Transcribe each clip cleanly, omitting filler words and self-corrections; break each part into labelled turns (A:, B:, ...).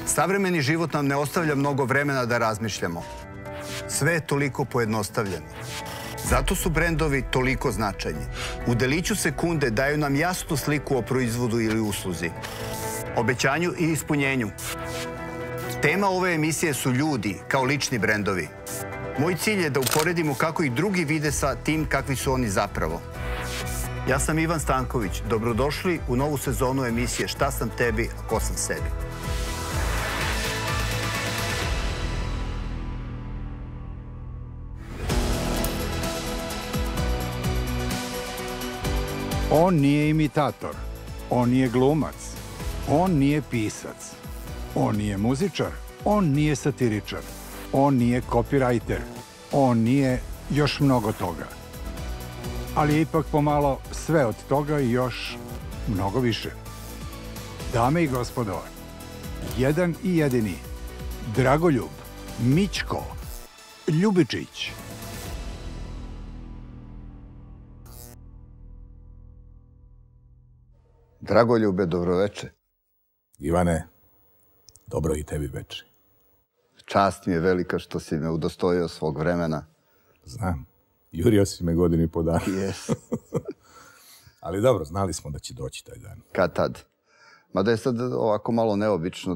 A: Savremeni život nam ne ostavlja mnogo vremena da razmišljamo. Sve je toliko pojednostavljeno. Zato su brendovi toliko značajni. U deliću sekunde daju nam jasnu sliku o proizvodu ili usluzi, obećanju i ispunjenju. Tema ove emisije su ljudi kao lični brendovi. Moj cilj je da uporedimo kako ih drugi vide sa tim kakvi su oni zapravo. Ja sam Ivan Stanković. Dobrodošli u novu sezonu emisije Šta sam tebi, a ko sam sebi.
B: On nije imitator, on nije glumac, on nije pisac, on nije muzičar, on nije satiričar, on nije copywriter, on nije još mnogo toga. Ali je ipak pomalo sve od toga i još mnogo više. Dame i gospodo, jedan i jedini, Dragoljub Mićko Ljubičić.
A: Dragoljube, dobroveče.
C: Ivane, dobro i tebi veče.
A: Čast mi je velika što si me udostojio svog vremena.
C: Znam, jurio si me godinu i po dana.
A: Yes.
C: Ali dobro, znali smo da će doći taj dan.
A: Kad tad. Mada je sad ovako malo neobično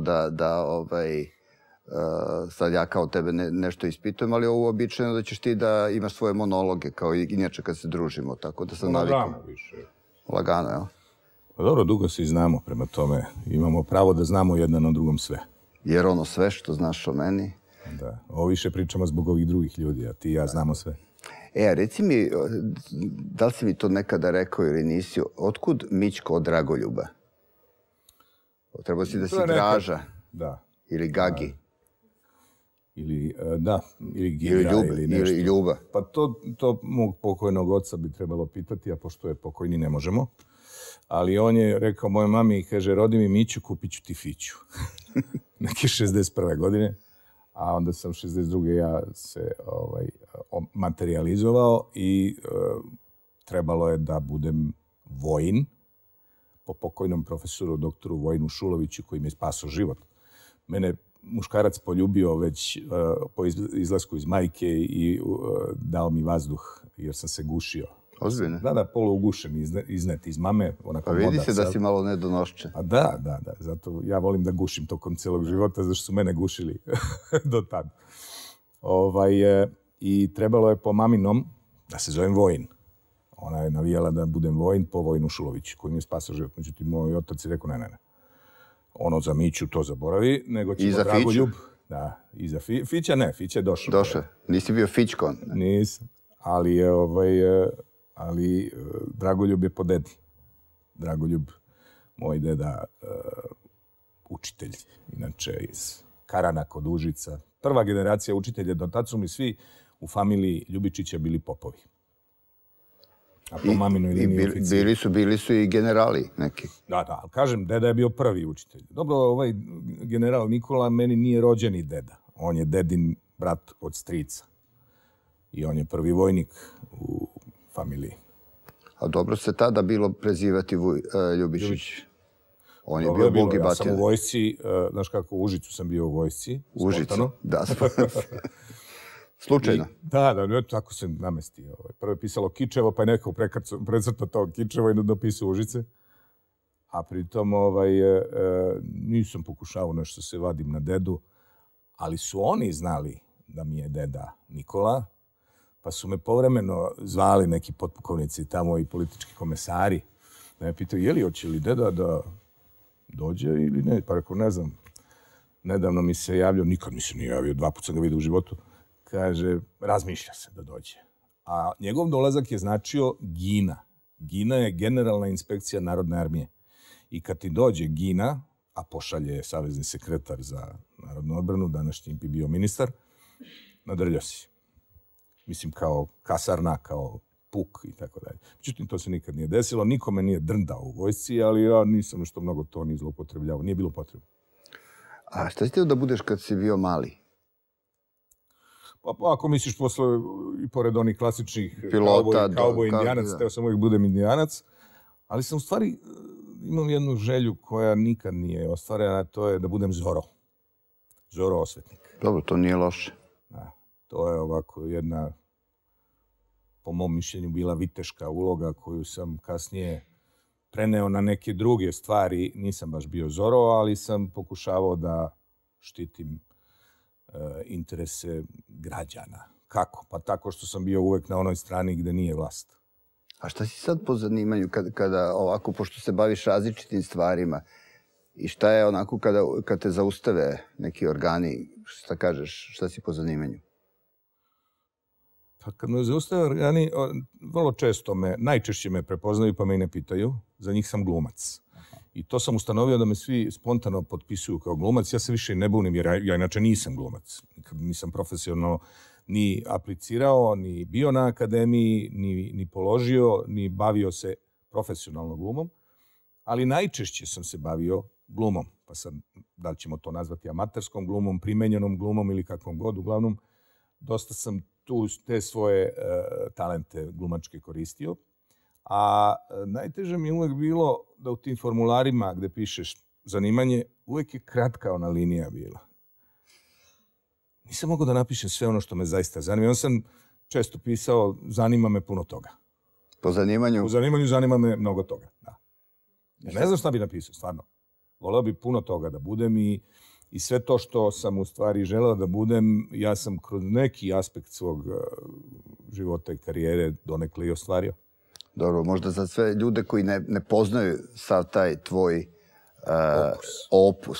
A: sad ja kao tebe nešto ispitujem, ali ovo uobičajeno da ćeš ti da imaš svoje monologe, kao i inače kad se družimo, tako da sam navikao.
C: Lagano više.
A: Lagano, jel?
C: Pa dobro, dugo se i znamo, prema tome imamo pravo da znamo jedan o drugom sve.
A: Jer ono sve što znaš o meni...
C: Da, ovo više pričamo zbog ovih drugih ljudi, a ti i ja znamo sve.
A: A reci mi, da li si mi to nekada rekao ili nisi, otkud Mićko od Dragoljuba? Trebao si da si Draža.
C: Da.
A: Ili Gagi.
C: Ili Gigra ili nešto.
A: Ili Ljuba.
C: Pa to mog pokojnog oca bi trebalo pitati, a pošto je pokojni ne možemo. Ali on je rekao mojoj mami, kaže, rodi mi Miću, kupit ću ti Fiću. Neke 61. godine. A onda sam 62. ja se materializovao i trebalo je da budem vojin po pokojnom profesoru doktoru Vojinu Šuloviću koji mi je spasao život. Mene muškarac poljubio već po izlasku iz majke i dao mi vazduh jer sam se gušio.
A: Ozbiljno?
C: Da, poluugušen, iznet iz mame.
A: Pa vidi se da si malo nedonošćen.
C: A da. Zato ja volim da gušim tokom celog života, zašto su mene gušili do tad. I trebalo je po maminom da se zovem Vojin. Ona je navijala da budem Vojin po Vojinu Šuloviću, koji mi je spasao život. Međutim, moj otac je rekao, ne. Ono za Miću to zaboravi, nego ćemo Dragoljub. Da, i za Fića ne, Fića je došao.
A: Došao. Nisi bio Fićko?
C: Nisam, ali ali Dragoljub je po dedi. Dragoljub, moj deda, učitelj, inače iz Karana kod Užica. Prva generacija učitelja, do tad su mi svi u familiji Ljubičića bili popovi. A po maminoj liniji oficiri.
A: Bili su i generali neki.
C: Da, ali kažem, deda je bio prvi učitelj. Dobro, ovaj general Nikola meni nije rođeni deda. On je dedin brat od strica. I on je prvi vojnik u familiji.
A: A dobro se tada bilo prezivati Ljubičić. On je bio Bog i batina.
C: Ja sam u vojsci, znaš kako, u Užicu sam bio u vojsci.
A: U Užicu, da. Slučajno.
C: Da, tako se namestio. Prvo je pisalo Kičevo, pa je neko precrtao to Kičevo i dopisao Užice. A pritom nisam pokušao nešto se vadim na dedu, ali su oni znali da mi je deda Nikola, pa su me povremeno zvali neki potpukovnici tamo i politički komesari. Da me pitaju, hoće li deda da dođe ili ne? Pa rekao, ne znam. Nedavno mi se javljao, nikad mi se nije javio, 2 puta sam ga vidio u životu. Kaže, razmišlja se da dođe. A njegov dolazak je značio Gina. Gina je generalna inspekcija Narodne armije. I kad ti dođe Gina, a pošalje savezni sekretar za narodnu odbranu, današnji bi bio ministar, nadrljao si. Mislim, kao kasarna, kao puk i tako dalje. Međutim, to se nikad nije desilo. Nikome nije drndao u vojsci, ali ja nisam nešto mnogo to ni zloupotrebljavao. Nije bilo potrebno.
A: A šta si htio da budeš kad si bio mali?
C: Pa ako misliš posle, i pored onih klasičnih
A: pilota,
C: kauboj indijanac, teo sam uvijek budem indijanac, ali sam u stvari imam jednu želju koja nikad nije ostvarena, to je da budem Zorro. Zoro Osvetnik.
A: Dobro, to nije loše.
C: Da, to je ovako jedna, po mom mišljenju, bila viteška uloga koju sam kasnije preneo na neke druge stvari. Nisam baš bio Zoro, ali sam pokušavao da štitim interese građana. Kako? Pa tako što sam bio uvek na onoj strani gde nije vlast.
A: A šta si sad po zanimanju kada ovako, pošto se baviš različitim stvarima, i šta je onako kada te zaustave neki organi, šta kažeš, šta si po zanimanju?
C: Pa kad me zaustave organi, vrlo često najčešće me prepoznaju pa me i ne pitaju. Za njih sam glumac. I to sam ustanovio da me svi spontano potpisuju kao glumac. Ja se više ne bunim jer ja inače nisam glumac. Nikad nisam profesionalno ni aplicirao, ni bio na akademiji, ni položio, ni bavio se profesionalno glumom. Ali najčešće sam se bavio glumom. Pa sad, da li ćemo to nazvati amaterskom glumom, primenjenom glumom ili kakvom god, uglavnom, dosta sam tu te svoje talente glumačke koristio. A najteže mi je uvek bilo da u tim formularima gde pišeš zanimanje, uvek je kratka ona linija bila. Nisam mogao da napišem sve ono što me zaista zanima. On sam često pisao, zanima me puno toga.
A: Po zanimanju?
C: Po zanimanju zanima me mnogo toga, da. Ne znam šta bi napisao, stvarno. Voleo bi puno toga da budem i sve to što sam u stvari želeo da budem, ja sam kroz neki aspekt svog života i karijere donekle i ostvario.
A: Dobro, možda za sve ljude koji ne poznaju sav taj tvoj opus.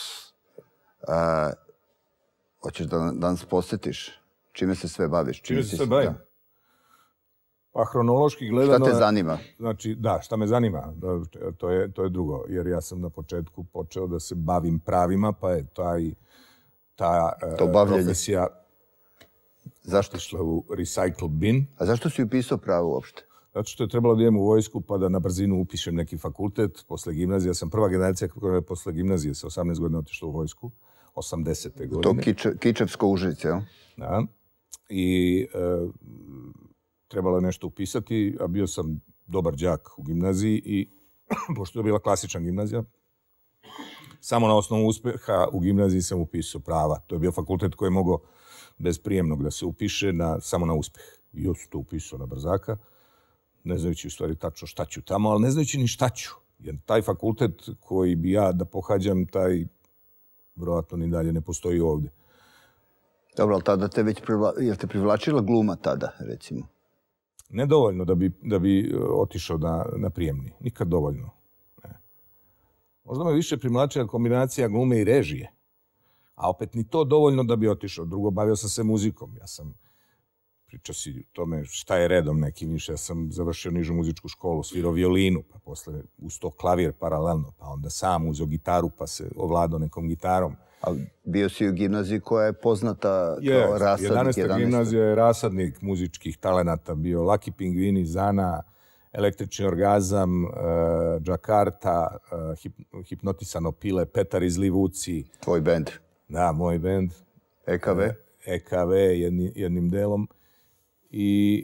A: Hoćeš da nas posjetiš? Čime se sve baviš?
C: Čime se sve bavim? Pa hronološki gledano...
A: Šta te zanima?
C: Znači, da, šta me zanima, to je drugo. Jer ja sam na početku počeo da se bavim pravima, pa je ta profesija išla u recycle bin.
A: A zašto si upisao pravo uopšte?
C: Zato što je trebalo da idem u vojsku pa da na brzinu upišem neki fakultet. Posle gimnazije, ja sam prva generacija koja je posle gimnazije sa 18 godina otišla u vojsku. 80. godine.
A: To Kičevsko Užice, jel?
C: Da. I trebalo je nešto upisati, a bio sam dobar đak u gimnaziji i pošto je bila klasična gimnazija, samo na osnovu uspeha u gimnaziji sam upisao prava. To je bio fakultet koji je mogao bez prijemnog da se upiše samo na uspeh. I ja sam to upisao na brzaka, ne znajući u stvari tačno šta ću tamo, ali ne znajući ni šta ću. Jer taj fakultet koji bi ja da pohađam, taj vjerojatno ni dalje ne postoji ovdje.
A: Dobro, ali tada je te privlačila gluma tada, recimo?
C: Ne dovoljno da bi otišao na prijemni. Nikad dovoljno. Ne. Možda me više privlačila kombinacija glume i režije. A opet ni to dovoljno da bi otišao. Drugo, bavio sam se muzikom. Ja sam pričao si o tome šta je redom nekim više. Ja sam završio nižu muzičku školu, svirao violinu, pa posle uz to klavir paralelno, pa onda sam uzeo gitaru, pa se ovladao nekom gitarom.
A: Ali bio si u gimnaziji koja je poznata kao rasadnik.
C: 11. gimnazija je rasadnik muzičkih talenata. Bio Laki Pingvini, Zana, Električni orgazam, Džakarta, Hipnotisano pile, Petar iz Livuci.
A: Tvoj bend.
C: Da, moj bend.
A: EKV.
C: EKV jednim delom. I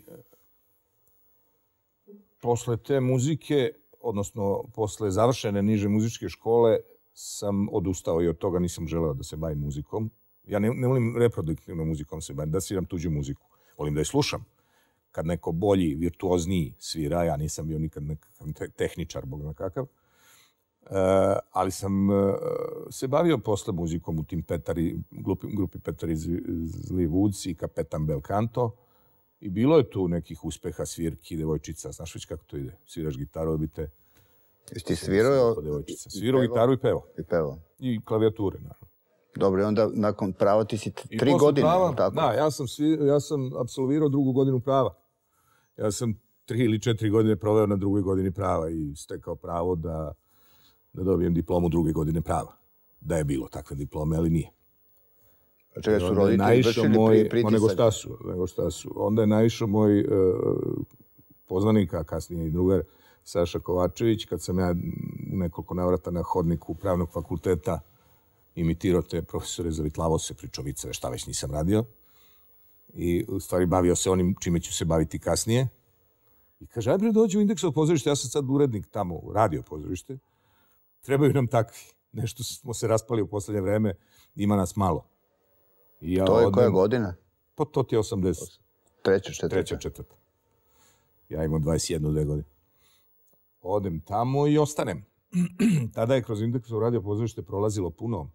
C: posle te muzike, odnosno posle završene niže muzičke škole, sam odustao i od toga nisam želeo da se bavim muzikom. Ja ne volim reproduktivnom muzikom se bavim, da sviram tuđu muziku. Volim da je slušam. Kad neko bolji, virtuozniji svira, ja nisam bio nikad nekakav tehničar, bog na kakav, ali sam se bavio posle muzikom u tim grupi Petar iz Livuci i Kapetan Belcanto. I bilo je tu nekih uspeha, svirki, devojčica. Znaš već kako to ide? Sviraš gitaru, dobite...
A: Jesi ti svirao?
C: Svirao gitaru i pevao.
A: I pevao.
C: I klavijature, naravno.
A: Dobro, i onda nakon prava ti si 3 godine, tako?
C: Da, ja sam apsolvirao 2. godinu prava. Ja sam 3 ili 4 godine proveo na 2. godini prava i stekao pravo da dobijem diplomu 2. godine prava. Da je bilo takve diplome, ali nije.
A: A čega su roditelji vršili pritisak?
C: Nego šta su. Onda je naišao moj poznanik, a kasnije i drugar, Saša Kovačević, kad sam ja u nekoliko navrata na hodniku pravnog fakulteta imitirao te profesore, zavitlavao se, pričao viceve, šta već nisam radio. I u stvari bavio se onim čime ću se baviti kasnije. I kaže, ajde dođi u Indeksovo pozorište, ja sam sad urednik tamo u radio pozorište. Trebaju nam takvi. Nešto smo se raspali u poslednje vreme, ima nas malo.
A: To je koja godina?
C: Pa to ti je 80.
A: Treća,
C: četvrta. Ja imam 21 godine. Odem tamo i ostanem. Tada je kroz Indeksovo radio pozorište prolazilo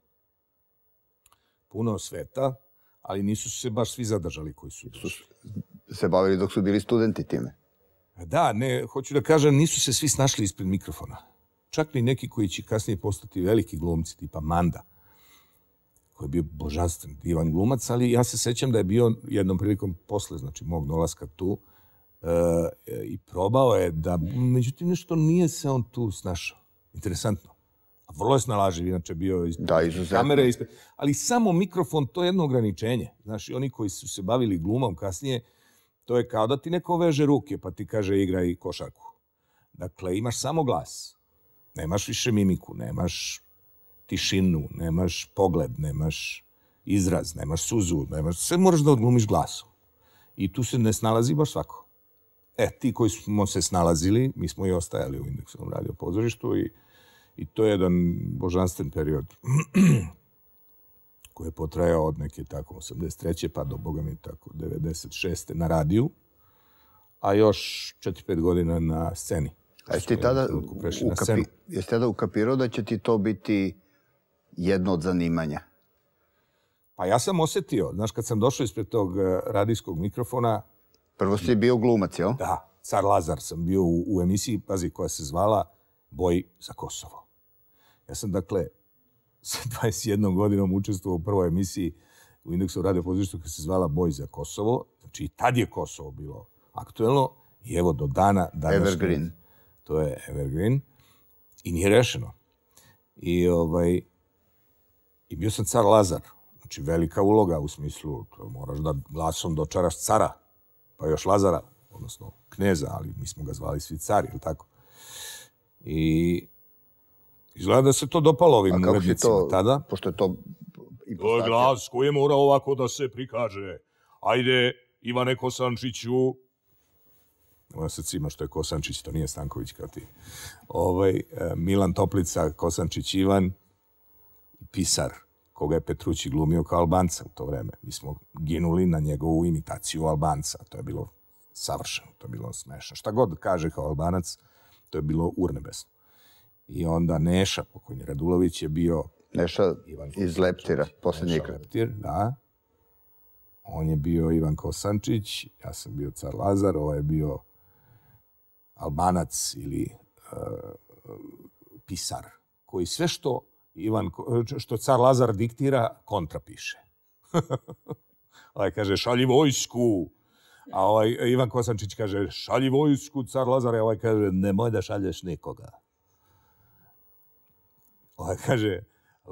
C: puno sveta, ali nisu se baš svi zadržali koji su došli.
A: Se bavili dok su bili studenti time?
C: Da, ne, hoću da kažem, nisu se svi snašli ispred mikrofona. Čak ni neki koji će kasnije postati veliki glumci, tipa Manda, koji je bio božanstven, divan glumac, ali ja se sećam da je bio jednom prilikom posle, znači mog dolaska tu, i probao je da, međutim, nešto nije se on tu snašao. Interesantno. A vrlo je snalaživ, inače bio ispred kamere, ali samo mikrofon, to je jedno ograničenje. Znaš, i oni koji su se bavili glumom kasnije, to je kao da ti neko veže ruke, pa ti kaže igraj košarku. Dakle, imaš samo glas. Nemaš više mimiku, nemaš tišinu, nemaš pogled, nemaš izraz, nemaš suzu, sve moraš da odglumiš glasom. I tu se ne snalazi baš svako. Ti koji smo se snalazili, mi smo i ostajali u Indeksovom radio pozorištu i to je jedan božanstven period koji je potrajao od neke tako 83. pa do, boga mi, tako 96. na radiju, a još 4-5 godina na sceni.
A: A jesi tada ukapirao da će ti to biti jedno od zanimanja?
C: Pa ja sam osetio, znaš, kad sam došao ispred tog radijskog mikrofona...
A: Prvo si bio glumac, jel?
C: Da, Car Lazar sam bio u emisiji, pazi, koja se zvala Boj za Kosovo. Ja sam, dakle, sa 21 godinom učestvovao u prvoj emisiji u Indeksovom radio pozorištu koja se zvala Boj za Kosovo. Znači, i tad je Kosovo bilo aktuelno i evo do dana...
A: Evergreen.
C: To je Evergreen i nije rešeno. I bio sam Car Lazar. Znači, velika uloga u smislu, moraš da glasom dočaraš cara, pa još Lazara, odnosno kneza, ali mi smo ga zvali svi cari, ili tako. I izgleda da se to dopalo ovim urednicima tada.
A: Pošto je to...
C: To je glas koji je morao ovako da se prikaže. Ajde, Ivane Kosančiću. Ovo se cima što je Kosančić, to nije Stanković kao ti. Milan Toplica, Kosančić Ivan, pisar, koga je Petrući glumio kao Albanca u to vreme. Mi smo ginuli na njegovu imitaciju Albanca. To je bilo savršeno, to je bilo smešno. Šta god kaže kao Albanac, to je bilo urnebesno. I onda Neša, pokojni Radulović, je bio...
A: Neša iz Leptira, posljednjeg.
C: Neša Leptir, da. On je bio Ivan Kosančić, ja sam bio Car Lazar, ovaj je bio Albanac ili pisar, koji sve što Car Lazar diktira, kontra piše. Ovaj kaže, šalji vojsku. A Ivan Kosančić kaže, šalji vojsku, Car Lazar. A ovaj kaže, nemoj da šalješ nikoga. Ovaj kaže,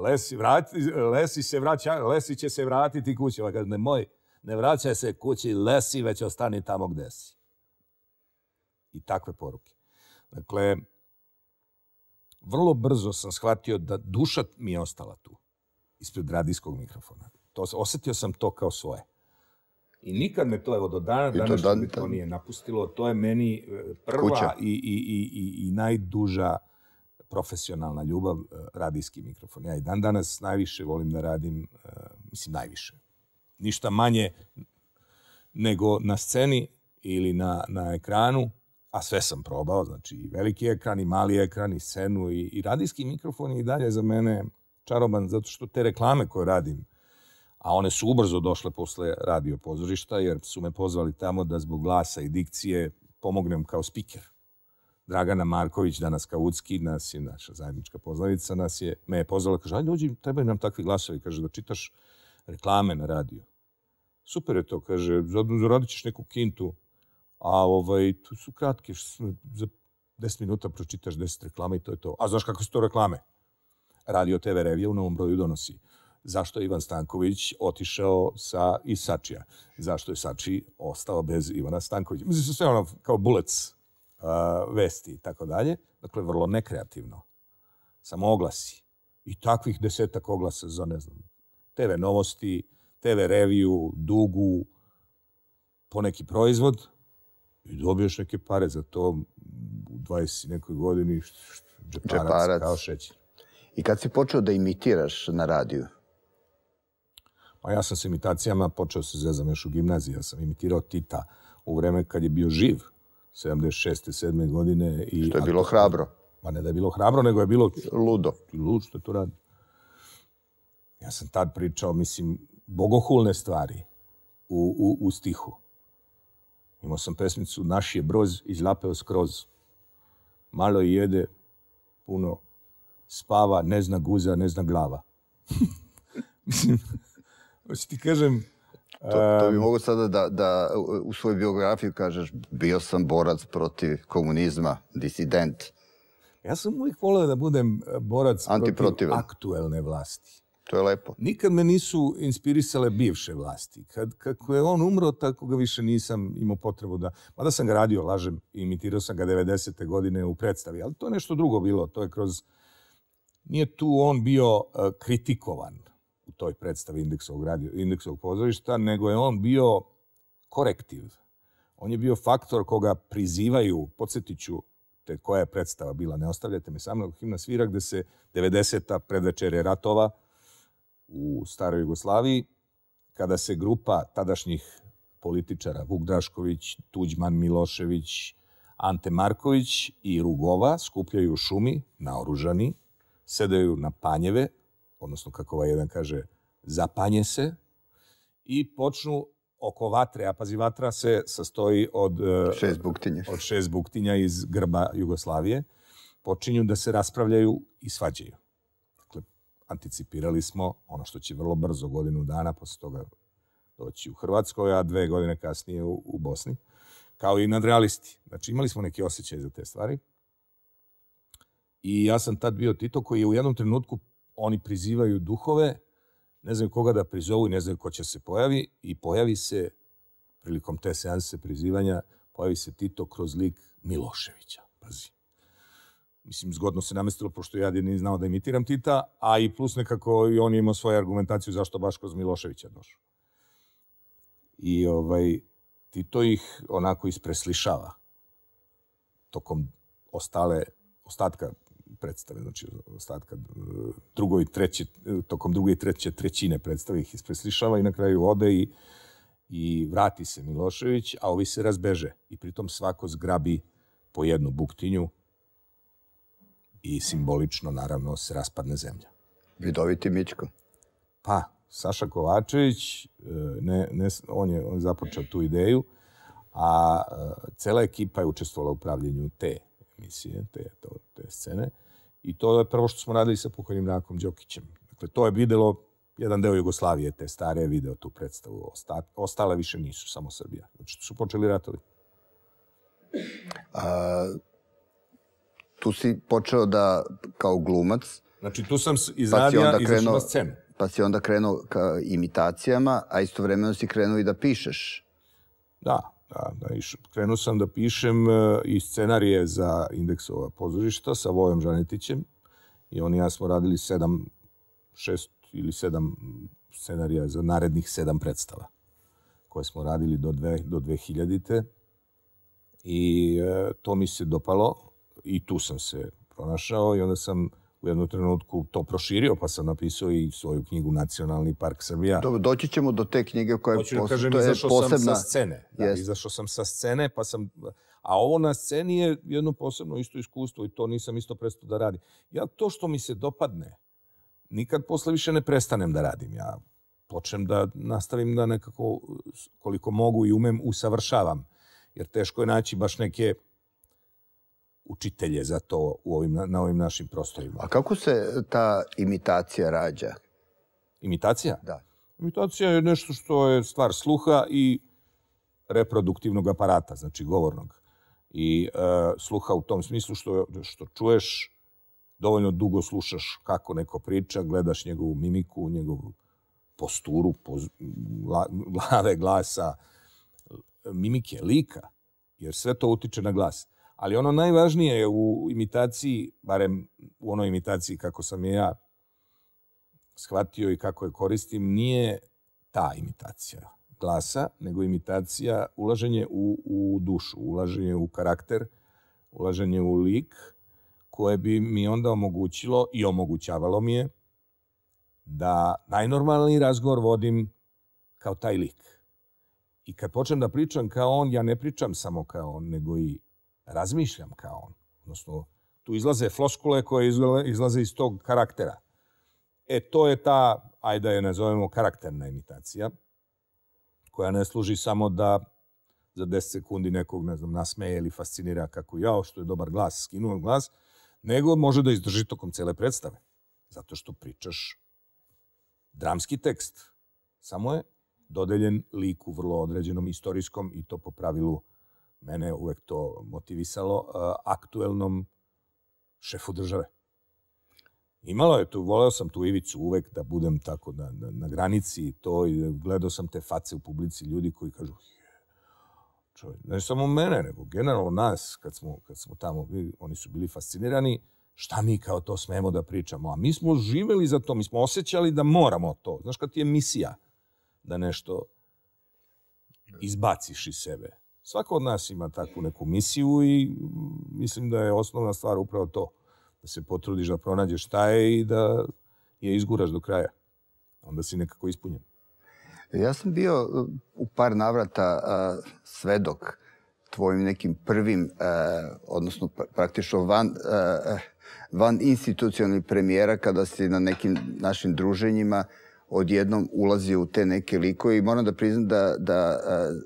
C: Lesi će se vratiti kući. Ovaj kaže, nemoj, ne vraćaj se kući, Lesi, već ostani tamo gde si. I takve poruke. Dakle, vrlo brzo sam shvatio da duša mi je ostala tu, ispred radijskog mikrofona. Osetio sam to kao svoje. I nikad me to, evo, do dana današnjeg mi to nije napustilo. To je meni prva i najduža profesionalna ljubav, radijski mikrofon. Ja i dan danas najviše volim da radim, mislim najviše. Ništa manje nego na sceni ili na ekranu, a sve sam probao, znači i veliki ekran, i mali ekran, i scenu, i radijski mikrofon je i dalje za mene čaroban, zato što te reklame koje radim, a one su ubrzo došle posle radio pozorišta, jer su me pozvali tamo da zbog glasa i dikcije pomognem kao spiker. Dragana Marković, danas Kautski, nas je naša zajednička poznanica, me je pozvala, kaže, ajde dođi, trebaju nam takvi glasovi, kaže, da čitaš reklame na radiju. Super je to, kaže, zaradit ćeš neku kintu, a tu su kratke, za 10 minuta pročitaš 10 reklama i to je to. A znaš kako su to reklame? Radio TV Revija u Novom Broju donosi. Zašto je Ivan Stanković otišao iz Sačija? Zašto je Sači ostao bez Ivana Stankovića? Mislim, sve ono kao bullets, vesti i tako dalje. Dakle, vrlo nekreativno. Samo oglasi. I takvih 10-ak oglasa za, ne znam, TV Novosti, TV Reviju, Dugu, po neki proizvod i dobiješ neke pare za to u 20 nekoj godini, džeparac kao šećer.
A: I kad si počeo da imitiraš na radiju?
C: A ja sam s imitacijama počeo se zezam još u gimnaziji. Ja sam imitirao Tita u vreme kad je bio živ, 76. 7. godine.
A: Što je bilo hrabro.
C: Pa ne da je bilo hrabro, nego je bilo...
A: Ludo.
C: Lud što je to radi. Ja sam tad pričao, mislim, bogohulne stvari u stihu. Imao sam pesmicu Naš je broz izlapeo skroz. Malo jede, puno spava, ne zna guza, ne zna glava. Mislim, hoću ti kažem...
A: To bi mogo sada da u svojoj biografiji kažeš bio sam borac protiv komunizma, disident.
C: Ja sam uvijek volio da budem borac protiv aktuelne vlasti.
A: To je lepo.
C: Nikad me nisu inspirisale bivše vlasti. Kako je on umro, tako ga više nisam imao potrebu da... Mada sam ga radio, lažem, imitirao sam ga 90. godine u predstavi, ali to je nešto drugo bilo. To je kroz... Nije tu on bio kritikovan u toj predstavi Indeksovog pozorišta, nego je on bio korektiv. On je bio faktor koga prizivaju, podsjetit ću te koja je predstava bila, ne ostavljate me sam, himna svira gde se 90. predvečerje ratova u staroj Jugoslaviji, kada se grupa tadašnjih političara, Vuk Drašković, Tuđman, Milošević, Ante Marković i Rugova skupljaju u šumi, naoružani, sedaju na panjeve, odnosno kako ovaj jedan kaže, zapanje se i počnu oko vatre, a pazi, vatra se sastoji od 6 buktinja iz grba Jugoslavije, počinju da se raspravljaju i svađaju. Dakle, anticipirali smo ono što će vrlo brzo, godinu dana posle toga doći u Hrvatskoj, a 2 godine kasnije u Bosni, kao i nadrealisti. Znači, imali smo neki osjećaj za te stvari. I ja sam tad bio Tito koji je u jednom trenutku, oni prizivaju duhove, ne znaju koga da prizovu i ne znaju ko će se pojavi, i pojavi se, prilikom te seanse prizivanja, pojavi se Tito kroz lik Miloševića. Pazi. Mislim, zgodno se namestilo, pošto ja nisam znao da imitiram Tita, a i plus nekako i on je imao svoju argumentaciju zašto baš kroz Miloševića došao. I Tito ih onako ispreslišava tokom ostatka predstave, znači ostatka tokom druge i treće trećine predstave ih ispreslišava i na kraju ode i vrati se Milošević, a ovi se razbeže. I pritom svako zgrabi po jednu buktinju i simbolično, naravno, se raspadne zemlja.
A: Vidoviti Mićko.
C: Pa, Saša Kovačević, on je započeo tu ideju, a cela ekipa je učestvovala u pravljenju te emisije, te scene. I to je prvo što smo radili sa pokojnim Rakom Đokićem. Dakle, to je videlo jedan deo Jugoslavije, te stare video tu predstavu. Ostale više nisu, samo Srbija. Znači, su počeli ratovi.
A: Tu si počeo da, kao glumac...
C: Znači, tu sam izradio i izašao na scenu.
A: Pa si onda krenuo ka imitacijama, a istovremeno si krenuo i da pišeš.
C: Da. Krenuo sam da pišem i scenarije za Indeksova pozorišta sa Vojom Žanetićem i on i ja smo radili 6 ili 7 scenarija za narednih 7 predstava koje smo radili do 2000-te i to mi se dopalo i tu sam se pronašao i onda sam u jednom trenutku to proširio, pa sam napisao i svoju knjigu Nacionalni park Srbija.
A: Doći ćemo do te knjige koja je posebna.
C: Hoću da kažem, izašao sam sa scene. Izašao sam sa scene, pa sam... A ovo na sceni je jedno posebno isto iskustvo i to nisam isto prestao da radim. Ja to što mi se dopadne, nikad posle više ne prestanem da radim. Ja počnem da nastavim da nekako, koliko mogu i umem, usavršavam. Jer teško je naći baš neke učitelje za to na ovim našim prostorima.
A: A kako se ta imitacija rađa?
C: Imitacija?
A: Da.
C: Imitacija je nešto što je stvar sluha i reproduktivnog aparata, znači govornog. I sluha u tom smislu što čuješ, dovoljno dugo slušaš kako neko priča, gledaš njegovu mimiku, njegovu posturu, glave, glasa, mimike, lika, jer sve to utiče na glas. Ali ono najvažnije je u imitaciji, barem u onoj imitaciji kako sam je ja shvatio i kako je koristim, nije ta imitacija glasa, nego imitacija, ulaženje u dušu, ulaženje u karakter, ulaženje u lik, koje bi mi onda omogućilo i omogućavalo mi je da najnormalniji razgovor vodim kao taj lik. I kad počnem da pričam kao on, ja ne pričam samo kao on, nego i razmišljam kao on. Odnosno, tu izlaze floskule koje izlaze iz tog karaktera. To je ta, ajde da je nazovemo, karakterna imitacija, koja ne služi samo da za 10 sekundi nekog, ne znam, nasmeje ili fascinira kako jao, što je dobar glas, skinuo glas, nego može da izdrži tokom cele predstave. Zato što pričaš dramski tekst. Samo je dodeljen liku vrlo određenom istorijskom, i to po pravilu mene uvek to motivisalo, aktuelnom šefu države. Imalo je tu, voleo sam tu ivicu uvek da budem tako na granici to, i gledao sam te face u publici ljudi koji kažu čovjek, ne samo mene, nego generalno nas kad smo tamo, oni su bili fascinirani, šta mi kao to smemo da pričamo, a mi smo živeli za to, mi smo osjećali da moramo to. Znaš, kad ti je misija da nešto izbaciš iz sebe. Svako od nas ima takvu neku misiju i mislim da je osnovna stvar upravo to. Da se potrudiš da pronađeš šta je i da je izguraš do kraja. Onda si nekako ispunjen.
A: Ja sam bio u par navrata svedok tvojim nekim prvim, odnosno praktično van institucionalnih premijera, kada si na nekim našim druženjima odjednom ulazio u te neke likove, i moram da priznam da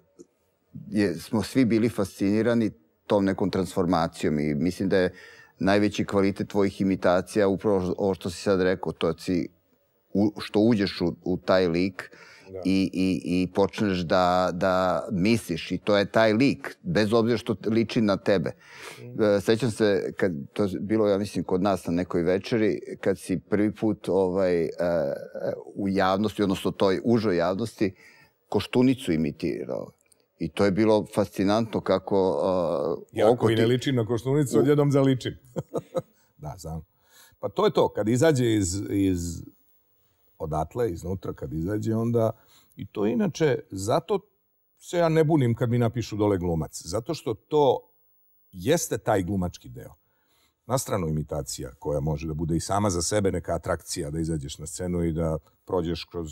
A: smo svi bili fascinirani tom nekom transformacijom, i mislim da je najveći kvalitet tvojih imitacija upravo ovo što si sad rekao, to što uđeš u taj lik i počneš da misliš, i to je taj lik, bez obzira što liči na tebe. Sećam se, kad to je bilo, ja mislim, kod nas na nekoj večeri, kad si prvi put u javnosti, odnosno toj užoj javnosti, Koštunicu imitirao. I to je bilo fascinantno kako...
C: Ja koji ne ličim na Koštunicu, odjednom zaličim. Da, znam. Pa to je to. Kad izađe iz odatle, iznutra, kad izađe, onda... I to inače, zato se ja ne bunim kad mi napišu dole glumac. Zato što to jeste taj glumački deo. Na stranu imitacija, koja može da bude i sama za sebe neka atrakcija, da izađeš na scenu i da prođeš kroz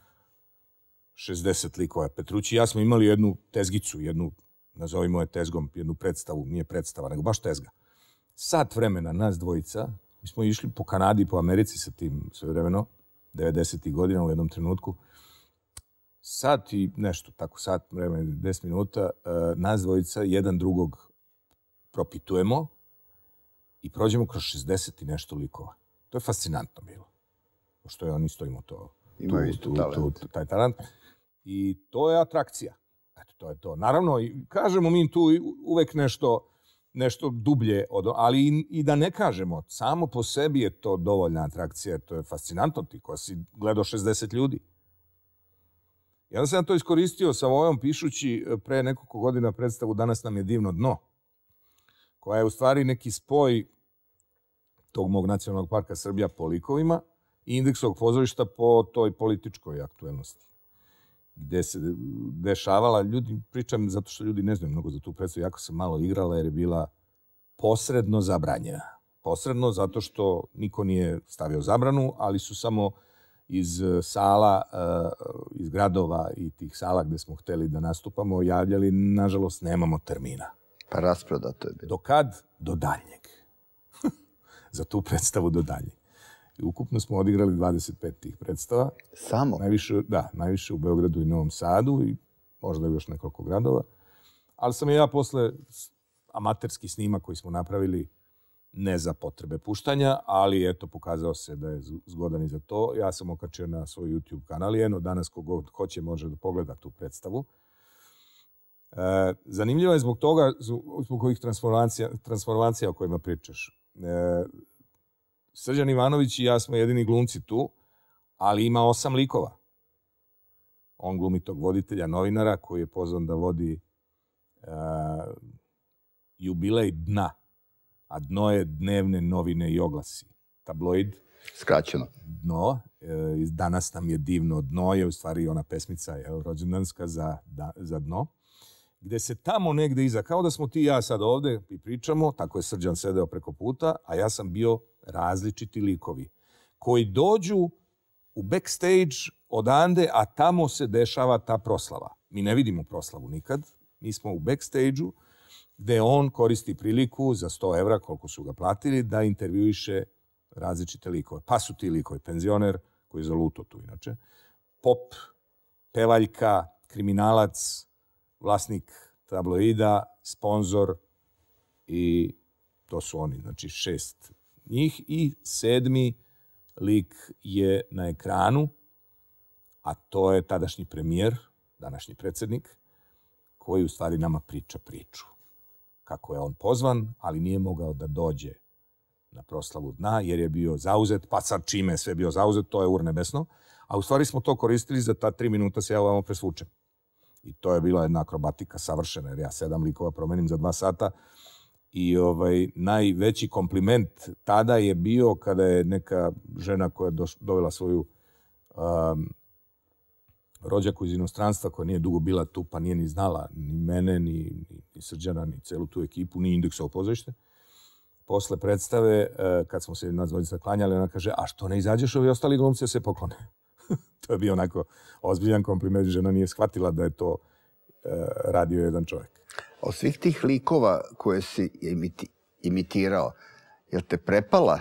C: 60 likova. Petrući i ja smo imali jednu tezgicu, nazovimo je tezgom, jednu predstavu, nije predstava, nego baš tezga. Sat vremena, nas dvojica, mi smo išli po Kanadi, po Americi sa tim svevremeno, 90. godina u jednom trenutku. Sat i nešto, tako sat vremena, 10 minuta, nas dvojica jedan drugog propitujemo i prođemo kroz 60 i nešto likova. To je fascinantno bilo. Pošto je on isto imao to.
A: Imao isto talent.
C: Taj talent. I to je atrakcija. Eto, to je to. Naravno, kažemo mi tu uvek nešto dublje, ali i da ne kažemo. Samo po sebi je to dovoljna atrakcija. To je fascinantno, ti ko si gledao 60 ljudi. I onda sam to iskoristio sa ovojom pišući pre nekoliko godina predstavu Danas nam je divno dno, koja je u stvari neki spoj tog mog nacionalnog parka Srbija po likovima i Indeksovog pozorišta po toj političkoj aktuelnosti. Gde se dešavala, pričam zato što ljudi ne znaju mnogo za tu predstavu, jako sam malo igrala jer je bila posredno zabranjena. Posredno zato što niko nije stavio zabranu, ali su samo iz sala, iz gradova i tih sala gde smo hteli da nastupamo javljali, nažalost, nemamo termina.
A: Pa rasprodato je bilo.
C: Do kad? Do daljnjeg. Za tu predstavu do daljnjeg. Ukupno smo odigrali 25 tih predstava.
A: Samo?
C: Najviše u Beogradu i Novom Sadu i možda još nekoliko gradova. Ali sam ja posle amaterski snimak koji smo napravili, ne za potrebe puštanja, ali eto, pokazao se da je zgodan i za to. Ja sam okačio na svoj YouTube kanal i danas kogod hoće može da pogleda tu predstavu. Zanimljivo je zbog toga, zbog ovih transformacija o kojima pričaš. Srđan Ivanović i ja smo jedini glumci tu, ali ima 8 likova. On glumi tog voditelja, novinara, koji je pozvan da vodi jubilej dna. A dno je dnevne novine i oglasi. Tabloid.
A: Skraćeno.
C: Dno. Danas nam je divno dno, je u stvari ona pesmica rođendanska za dno. Gde se tamo negde iza, kao da smo ti i ja sad ovde i pričamo, tako je Srđan sedeo preko puta, a ja sam bio različiti likovi koji dođu u backstage odande, a tamo se dešava ta proslava. Mi ne vidimo proslavu nikad. Mi smo u backstage-u gde on koristi priliku za 100 evra, koliko su ga platili, da intervjuiše različite likove. Pa su ti likovi penzioner, koji je zaluto tu inače, pop, pevaljka, kriminalac, vlasnik tabloida, sponzor i to su oni, znači 6 njih i 7. lik je na ekranu, a to je tadašnji premijer, današnji predsjednik, koji u stvari nama priča priču. Kako je on pozvan, ali nije mogao da dođe na proslavu dna, jer je bio zauzet, pa sad čime je sve bio zauzet, to je urnebesno. A u stvari smo to koristili za ta 3 minuta se ja ovamo presvučem. I to je bila jedna akrobatika savršena, jer ja 7 likova promenim za 2 sata. I najveći kompliment tada je bio kada je neka žena koja je dovela svoju rođaku iz inostranstva, koja nije dugo bila tu, pa nije ni znala ni mene, ni Srđana, ni celu tu ekipu, ni Indeksovo pozorište. Posle predstave, kad smo se nas dvojica klanjali, ona kaže, a što ne izađeš, ovi ostali glumci se poklone? To je bio onako ozbiljan kompliment, žena nije shvatila da je to radio jedan čovjek.
A: Od svih tih likova koje si imitirao, je li te prepala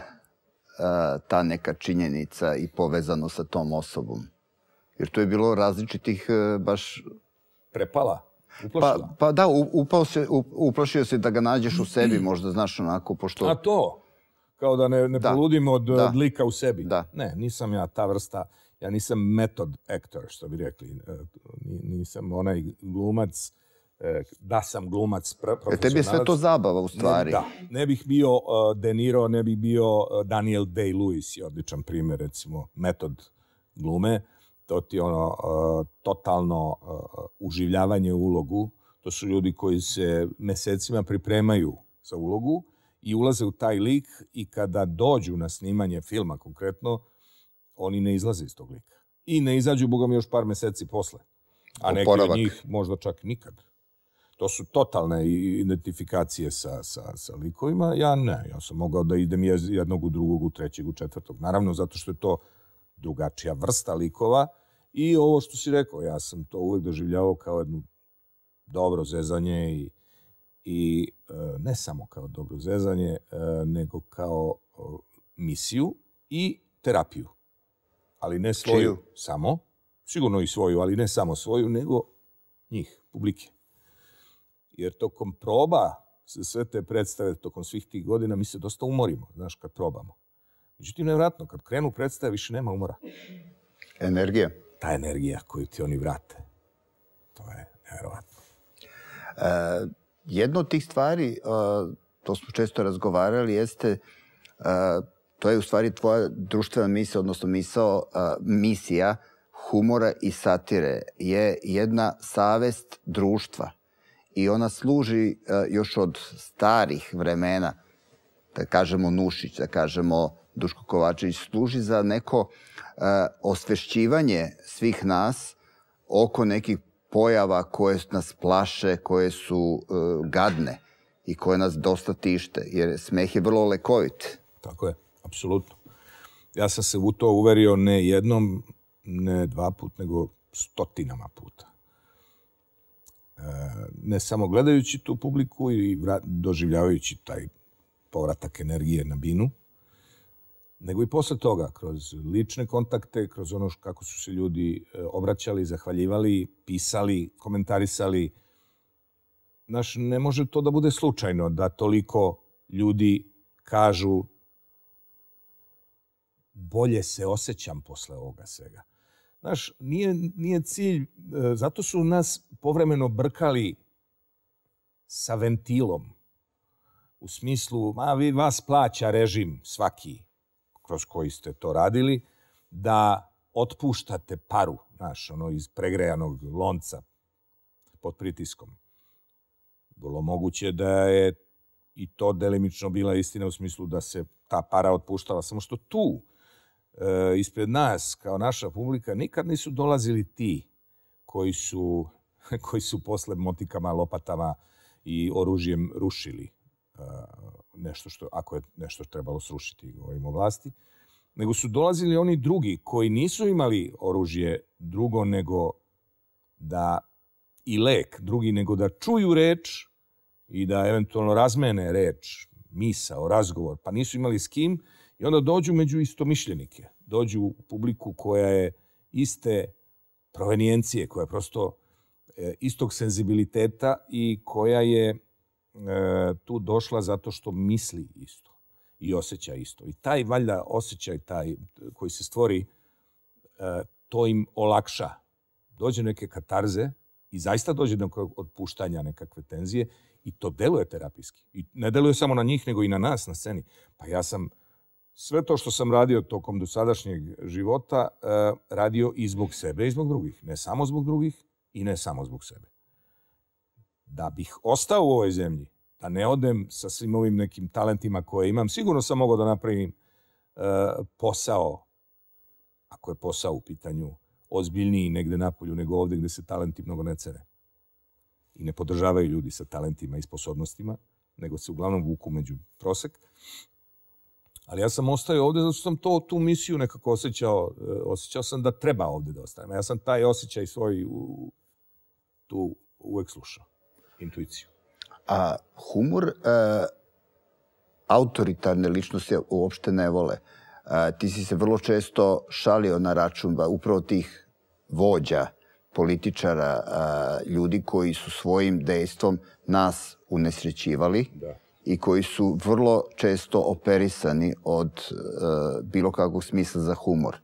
A: ta neka činjenica i povezano sa tom osobom? Jer to je bilo različitih baš...
C: Prepala? Uplašila?
A: Pa da, uplašio se da ga nađeš u sebi, možda znaš onako, pošto...
C: A to? Kao da ne poludim od lika u sebi?
A: Da.
C: Ne, nisam ja ta vrsta, ja nisam method actor, što bi rekli. Nisam onaj glumac, da sam glumac profesionalac.
A: Tebi je sve to zabava u stvari.
C: Da, ne bih bio De Niro, ne bih bio Daniel Day-Lewis, je odličan primjer, recimo, metod glume. To ti je ono totalno uživljavanje u ulogu. To su ljudi koji se mesecima pripremaju za ulogu i ulaze u taj lik i kada dođu na snimanje filma konkretno, oni ne izlaze iz tog lika. I ne izađu, boga mi, još par meseci posle. A neki od njih možda čak nikad. To su totalne identifikacije sa likovima. Ja ne, ja sam mogao da idem jednog u drugog, u trećeg, u četvrtog. Naravno, zato što je to drugačija vrsta likova i ovo što si rekao, ja sam to uvek doživljavao kao jedno dobro zezanje i ne samo kao dobro zezanje, nego kao misiju i terapiju. Ali ne svoju samo, sigurno i svoju, ali ne samo svoju, nego njih, publike. Jer tokom proba, sve te predstave, tokom svih tih godina, mi se dosta umorimo, znaš, kad probamo. Međutim, nevjerojatno, kad krenu predstave, više nema umora.
A: Energija.
C: Ta energija koju ti oni vrate. To je nevjerojatno.
A: Jedna od tih stvari, to smo često razgovarali, jeste, to je u stvari tvoja društvena misija, odnosno misija humora i satire, je jedna savest društva. I ona služi još od starih vremena, da kažemo Nušić, da kažemo Duško Kovačević, služi za neko osvešćivanje svih nas oko nekih pojava koje nas plaše, koje su gadne i koje nas dosta tište, jer smeh je vrlo lekovit.
C: Tako je, apsolutno. Ja sam se u to uverio ne jednom, ne 2 put, nego 100 puta. Ne samo gledajući tu publiku i doživljavajući taj povratak energije na binu, nego i posle toga, kroz lične kontakte, kroz ono kako su se ljudi obraćali, zahvaljivali, pisali, komentarisali. Znaš, ne može to da bude slučajno da toliko ljudi kažu bolje se osjećam posle ovoga svega. Znaš, nije cilj, zato su nas povremeno brkali sa ventilom. U smislu, vas plaća režim svaki kroz koji ste to radili, da otpuštate paru, znaš, ono iz pregrejanog lonca pod pritiskom. Bilo moguće da je i to delimično bila istina u smislu da se ta para otpuštala, samo što tu ispred nas, kao naša publika, nikad nisu dolazili ti koji su posle motikama, lopatama i oružjem rušili nešto što, ako je nešto trebalo srušiti, govorimo o vlasti, nego su dolazili oni drugi koji nisu imali oružje drugo nego da i lek drugi nego da čuju reč i da eventualno razmene reč, misao, razgovor, pa nisu imali s kim i onda dođu među istomišljenike, dođu u publiku koja je iste provenijencije, koja je prosto istog senzibiliteta i koja je tu došla zato što misli isto i osjeća isto. I taj valjda osjećaj taj koji se stvori, to im olakša. Dođe neke katarze i zaista dođe do otpuštanja nekakve tenzije i to deluje terapijski. I ne deluje samo na njih, nego i na nas na sceni. Pa ja sam sve to što sam radio tokom dosadašnjeg života radio i zbog sebe i zbog drugih. Ne samo zbog drugih i ne samo zbog sebe. Da bih ostao u ovoj zemlji, da ne odem sa svim ovim nekim talentima koje imam, sigurno sam mogao da napravim posao, ako je posao u pitanju, ozbiljniji negde napolju nego ovde gde se talenti mnogo ne cene. I ne podržavaju ljudi sa talentima i sposobnostima, nego se uglavnom vuku među prosek. Ali ja sam ostao ovde zato što sam tu misiju nekako osjećao. Osjećao sam da treba ovde da ostanem. Ja sam taj osjećaj svoj tu uvek slušao. Intuiciju.
A: A humor autoritarne ličnosti uopšte ne vole. Ti si se vrlo često šalio na račun upravo tih vođa, političara, ljudi koji su svojim dejstvom nas unesrećivali i koji su vrlo često operisani od bilo kakvog smisla za humor.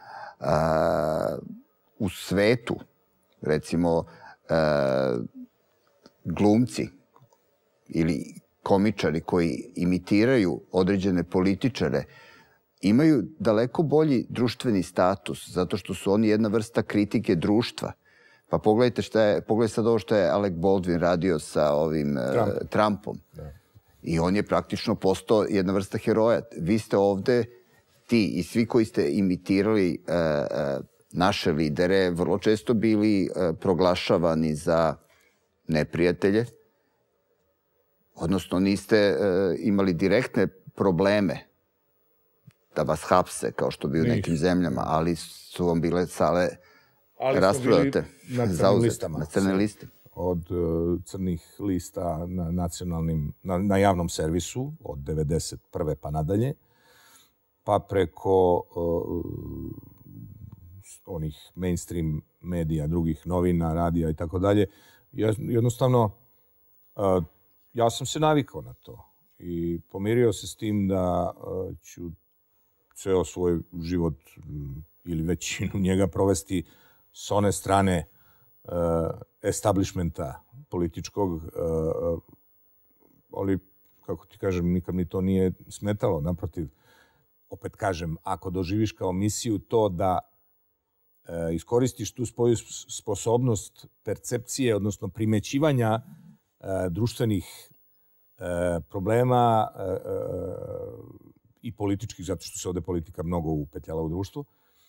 A: U svetu, recimo, glumci ili komičari koji imitiraju određene političare imaju daleko bolji društveni status, zato što su oni jedna vrsta kritike društva. Pa pogledajte sad ovo što je Alec Baldwin radio sa ovim Trumpom. I on je praktično postao jedna vrsta heroja. Vi ste ovde, ti i svi koji ste imitirali naše lidere, vrlo često bili proglašavani za neprijatelje, odnosno niste imali direktne probleme da vas hapse, kao što bi u nekim zemljama, ali su vam bile sale rasprodate, zauzete, na crne liste.
C: Od crnih lista na javnom servisu, od 1991. pa nadalje, pa preko onih mainstream medija, drugih novina, radija i tako dalje. Jednostavno, ja sam se navikao na to i pomirio se s tim da ću ceo svoj život ili većinu njega provesti s one strane establishmenta političkog, ali, kako ti kažem, nikad mi to nije smetalo. Naprotiv, opet kažem, ako doživiš kao misiju to da iskoristiš tu svoju sposobnost percepcije, odnosno primećivanja društvenih problema i političkih, zato što se ovde politika mnogo upetljala u društvu,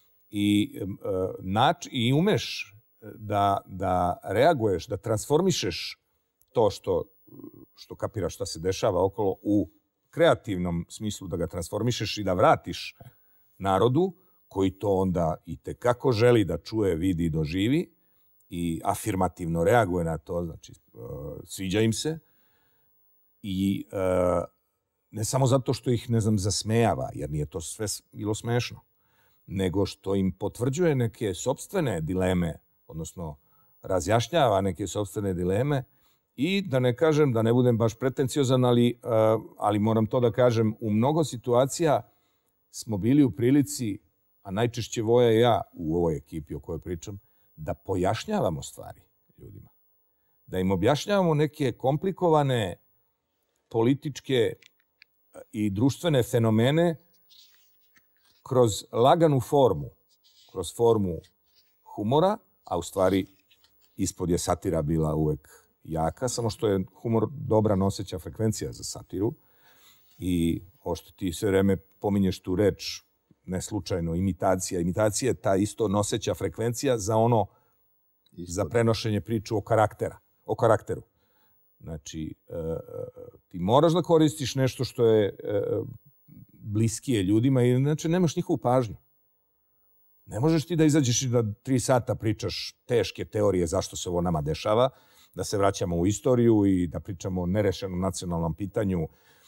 C: i umeš da reaguješ, da transformišeš to što kapiraš šta se dešava okolo u kreativnom smislu, da ga transformišeš i da vratiš narodu, koji to onda i tekako želi da čuje, vidi i doživi i afirmativno reaguje na to, znači sviđa im se i ne samo zato što ih, ne znam, zasmejava, jer nije to sve bilo smešno, nego što im potvrđuje neke sopstvene dileme, odnosno razjašnjava neke sopstvene dileme i da ne kažem, da ne budem baš pretenciozan, ali moram to da kažem, u mnogo situacija smo bili u prilici, a najčešće Voja i ja u ovoj ekipi o kojoj pričam, da pojašnjavamo stvari ljudima. Da im objašnjavamo neke komplikovane političke i društvene fenomene kroz laganu formu, kroz formu humora, a u stvari ispod je satira bila uvek jaka, samo što je humor dobra noseća frekvencija za satiru. I ovo što ti sve vreme pominješ tu reč, ne slučajno, imitacija. Imitacija je ta isto noseća frekvencija za ono, za prenošenje priču o karakteru. Znači, ti moraš da koristiš nešto što je bliskije ljudima i inače nemaš njihovu pažnju. Ne možeš ti da izađeš i da 3 sata pričaš teške teorije zašto se ovo nama dešava, da se vraćamo u istoriju i da pričamo o nerešenom nacionalnom pitanju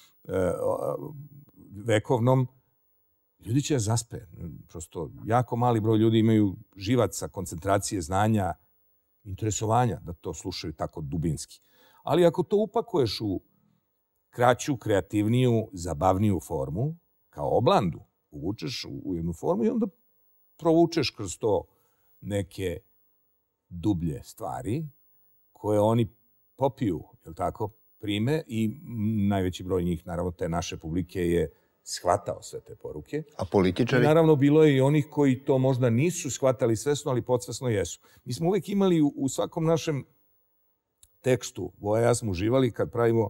C: vekovnom. Ljudi će zaspe. Prosto jako mali broj ljudi imaju živaca, koncentracije, znanja, interesovanja da to slušaju tako dubinski. Ali ako to upakuješ u kraću, kreativniju, zabavniju formu, kao oblandu, uvučeš u jednu formu i onda provučeš kroz to neke dublje stvari koje oni popiju, jel tako, prime i najveći broj njih, naravno, te naše publike je shvatao sve te poruke.
A: A političari?
C: I naravno, bilo je i onih koji to možda nisu shvatali svesno, ali podsvesno jesu. Mi smo uvijek imali u svakom našem tekstu, Voja ja smo uživali kad pravimo,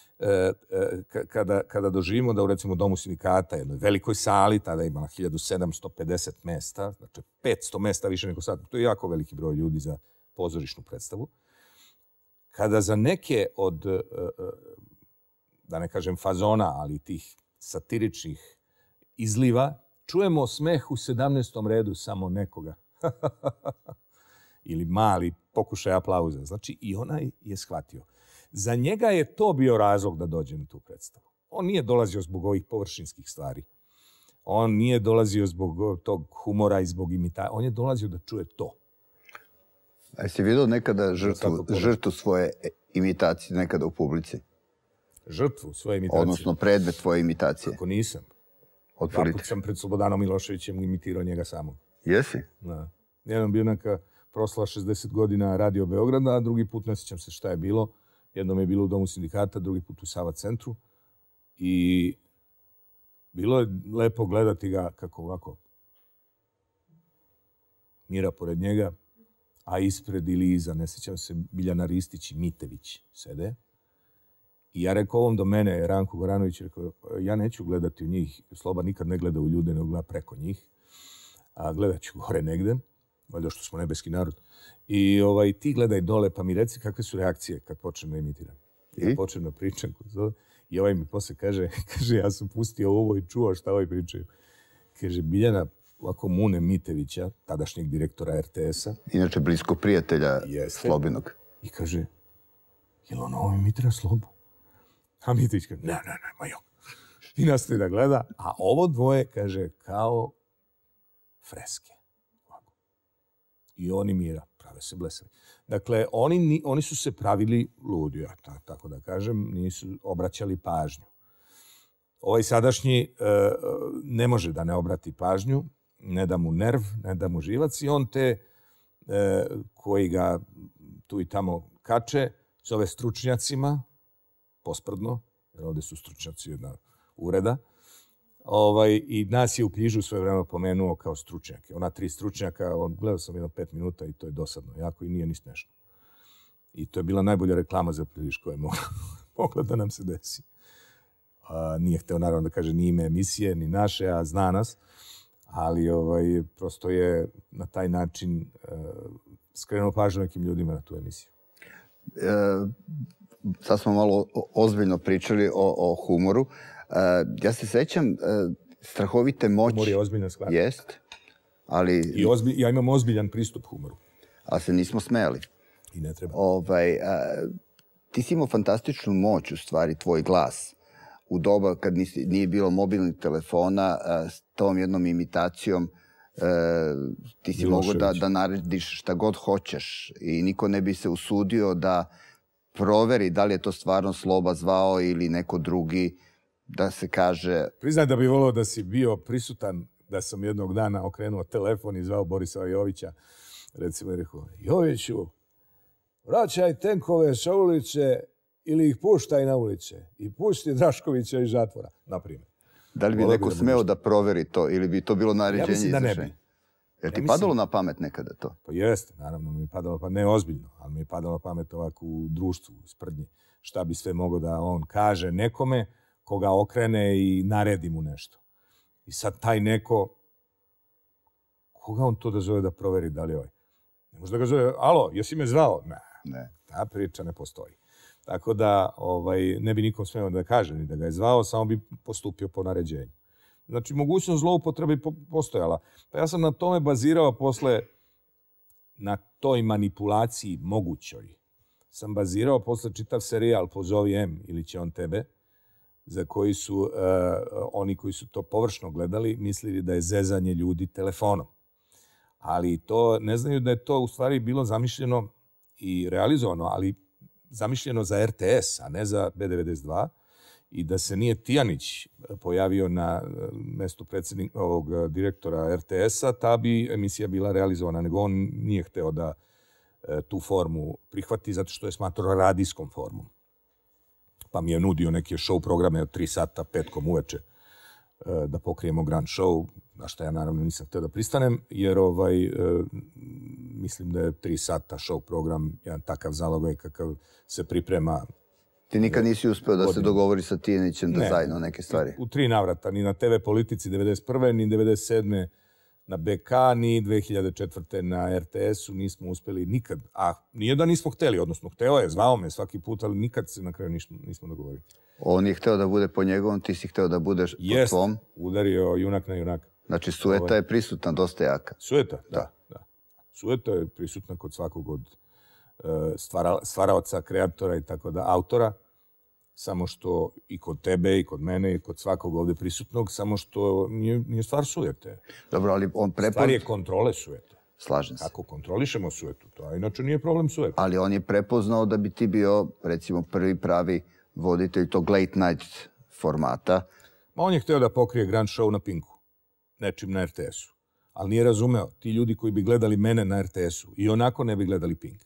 C: kada doživimo da u, recimo, Domu sindikata, jednoj velikoj sali, tada je imala 1750 mesta, znači 500 mesta više nego sad, to je jako veliki broj ljudi za pozorišnu predstavu. Kada za neke od, da ne kažem fazona, ali tih satiričnih izliva, čujemo smeh u 17. redu samo nekoga. Ili mali pokušaj aplauza. Znači, i onaj je shvatio. Za njega je to bio razlog da dođe na tu predstavu. On nije dolazio zbog ovih površinskih stvari. On nije dolazio zbog tog humora i zbog imitacija. On je dolazio da čuje to.
A: A jesi vidio nekada žrtvu svoje imitacije nekada u publici?
C: Žrtvu svoje imitacije?
A: Odnosno predmet tvoje imitacije?
C: Kako nisam.
A: Otvorite.
C: Dva put sam pred Slobodanom Miloševićem imitirao njega samog.
A: Jesi?
C: Da. Jedan bio neka proslava 60 godina Radio Beograda, a drugi put ne sjećam se šta je bilo. Jednom je bilo u Domu sindikata, drugi put u Sava centru. I bilo je lepo gledati ga kako ovako mira pored njega, a ispred ili iza, ne sjećam se, Biljana Ristić i Mitević sede. I ja rekao ovom do mene, Ranko Goranović, rekao, ja neću gledati u njih. Sloba nikad ne gleda u ljude, nego gleda preko njih. A gledat ću gore negde, valjda što smo nebeski narod. I ti gledaj dole, pa mi reci kakve su reakcije kad počnem da imitiram. Ja počnem da pričam. I ovaj mi posle kaže, ja sam pustio ovo i čuo šta ovaj pričaju. Kaže, Biljana ovako Mune Mitevića, tadašnjeg direktora RTS-a.
A: Inače blisko prijatelja Slobinog.
C: I kaže, jel on ovo imitira Slobu? A Mitević kaže, ne, ma jo. I nastavi da gleda. A ovo dvoje, kaže, kao freske. I oni mira, prave se blesavi. Dakle, oni su se pravili ludi, ja tako da kažem, nisu obraćali pažnju. Ovaj sadašnji ne može da ne obrati pažnju, ne da mu nerv, ne da mu živac i on te koji ga tu i tamo kače, zove stručnjacima, posprdno, jer ovdje su stručnjaci jedna ureda, i nas je u Križu svoje vreme pomenuo kao stručnjake. Ona 3 stručnjaka, gledao sam jedno 5 minuta i to je dosadno jako i nije ni smešno. I to je bila najbolja reklama za Križ koja je mogla da nam se desi. Nije hteo naravno da kaže ni ime emisije, ni naše, a zna nas. Ali prosto je na taj način skrenuo pažnju nekim ljudima na tu emisiju.
A: Sad smo malo ozbiljno pričali o humoru. Ja se sećam strahovite moći.
C: Humor je ozbiljna stvar.
A: Jest, ali...
C: Ja imam ozbiljan pristup humoru.
A: Ali se nismo smejali.
C: I ne treba.
A: Ti si imao fantastičnu moć, u stvari, tvoj glas. U doba kad nije bilo mobilnih telefona, s tom jednom imitacijom ti si mogao da narediš šta god hoćeš i niko ne bi se usudio da proveri da li je to stvarno Sloba zvao ili neko drugi, da se kaže...
C: Priznaj da bi volio da si bio prisutan, da sam jednog dana okrenuo telefon i zvao Borisa Jovića. Recimo je rekao, Joviću, vraćaj tenkove sa ulice ili ih puštaj na ulice i pusti Draškovića iz zatvora, na primjer.
A: Da li bi neko smeo da proveri to ili bi to bilo naređenje izvršenja?
C: Ja mislim da ne bi.
A: Jer ti padalo na pamet nekada to?
C: Pa jeste, naravno mi je padalo, pa ne ozbiljno, ali mi je padalo na pamet ovako u društvu, sprdnji. Šta bi sve mogao da on kaže nekome koga okrene i naredi mu nešto. I sad taj neko, koga on to da zove da proveri da li je ovaj? Ne može da ga zove, alo, jesi me zvao? Ne. Ta priča ne postoji. Tako da ne bi nikom smeo da kaže ni da ga je zvao, samo bi postupio po naređenju. Znači, mogućnost zloupotrebe postojala. Pa ja sam na tome bazirao posle, na toj manipulaciji mogućoj, sam bazirao posle čitav serijal Pozovi M ili Će on tebe, za koji su oni koji su to površno gledali mislili da je zezanje ljudi telefonom. Ali to ne znaju da je to u stvari bilo zamišljeno i realizovano, ali zamišljeno za RTS, a ne za B92, i da se nije Tijanić pojavio na mestu ovog direktora RTS-a, ta bi emisija bila realizovana, nego on nije hteo da tu formu prihvati zato što je smatrao radijskom formom. Pa mi je nudio neke show programe od 3 sata petkom uveče da pokrijemo grand show, na što ja naravno nisam hteo da pristanem, jer mislim da je 3 sata show program jedan takav zalogaj kakav se priprema.
A: Ti nikad nisi uspeo da se dogovori sa Tijanićem da zajedno neke stvari?
C: U 3 navrata, ni na TV Politici 91. ni 97. na BK, ni 2004. na RTS-u nismo uspeli nikad. A nije da nismo hteli, odnosno hteo je, zvao me svaki put, ali nikad se na kraju nismo dogovorili.
A: On je hteo da bude po njegovom, ti si hteo da budeš po tvom?
C: Jest, udario junak na junaka.
A: Znači, sujeta je prisutna, dosta jaka.
C: Sujeta, da. Sujeta je prisutna kod svakog od stvaraoca, kreatora i tako da, autora, samo što i kod tebe, i kod mene, i kod svakog ovde prisutnog, samo što nije stvar sujete.
A: Dobro, ali on
C: stvar je kontrole sujete.
A: Slažem se.
C: Ako kontrolišemo sujetu, to inače nije problem sujete.
A: Ali on je prepoznao da bi ti bio, recimo, prvi pravi voditelj tog late night formata.
C: On je hteo da pokrije grand show na Pinku, nečim na RTS-u. Ali nije razumeo, ti ljudi koji bi gledali mene na RTS-u i onako ne bi gledali Pink.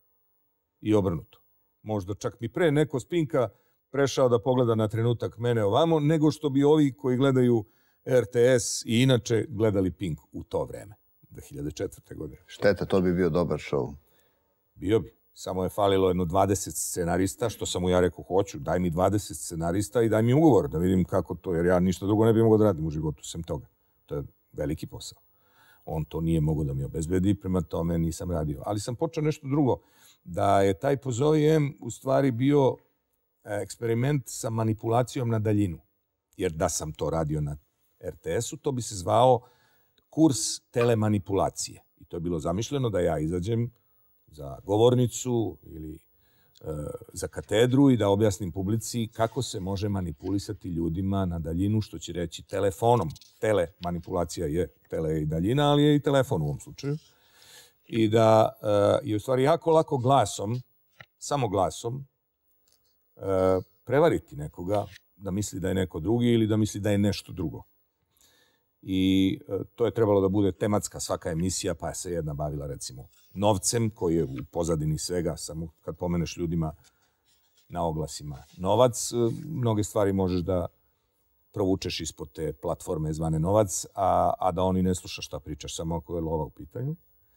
C: I obrnuto. Možda čak mi pre neko s Pinka prešao da pogleda na trenutak mene ovamo, nego što bi ovi koji gledaju RTS i inače gledali Pink u to vreme, 2004. godine.
A: Šteta, to bi bio dobar show.
C: Bio bi. Samo je falilo jedno 20 scenarista, što sam mu ja rekao, hoću, daj mi 20 scenarista i daj mi ugovor da vidim kako to, jer ja ništa drugo ne bih mogao da radim u životu, sem toga. To je veliki posao. On to nije mogao da mi obezbedi, prema tome nisam radio. Ali sam počeo nešto drugo, da je taj Pozovi M u stvari bio eksperiment sa manipulacijom na daljinu. Jer da sam to radio na RTS-u, to bi se zvao kurs telemanipulacije. I to je bilo zamišljeno da ja izađem za govornicu ili za katedru i da objasnim publici kako se može manipulisati ljudima na daljinu, što će reći telefonom. Telemanipulacija je tele i daljina, ali je i telefon u ovom slučaju. I da je u stvari jako lako glasom, samo glasom, prevariti nekoga da misli da je neko drugi ili da misli da je nešto drugo. I to je trebalo da bude tematska svaka emisija, pa je se jedna bavila recimo novcem, koji je u pozadini svega, samo kad pomeneš ljudima na oglasima novac, mnoge stvari možeš da provučeš ispod te platforme zvane novac, a da oni ne sluša šta pričaš, samo ako je lova u pitanju.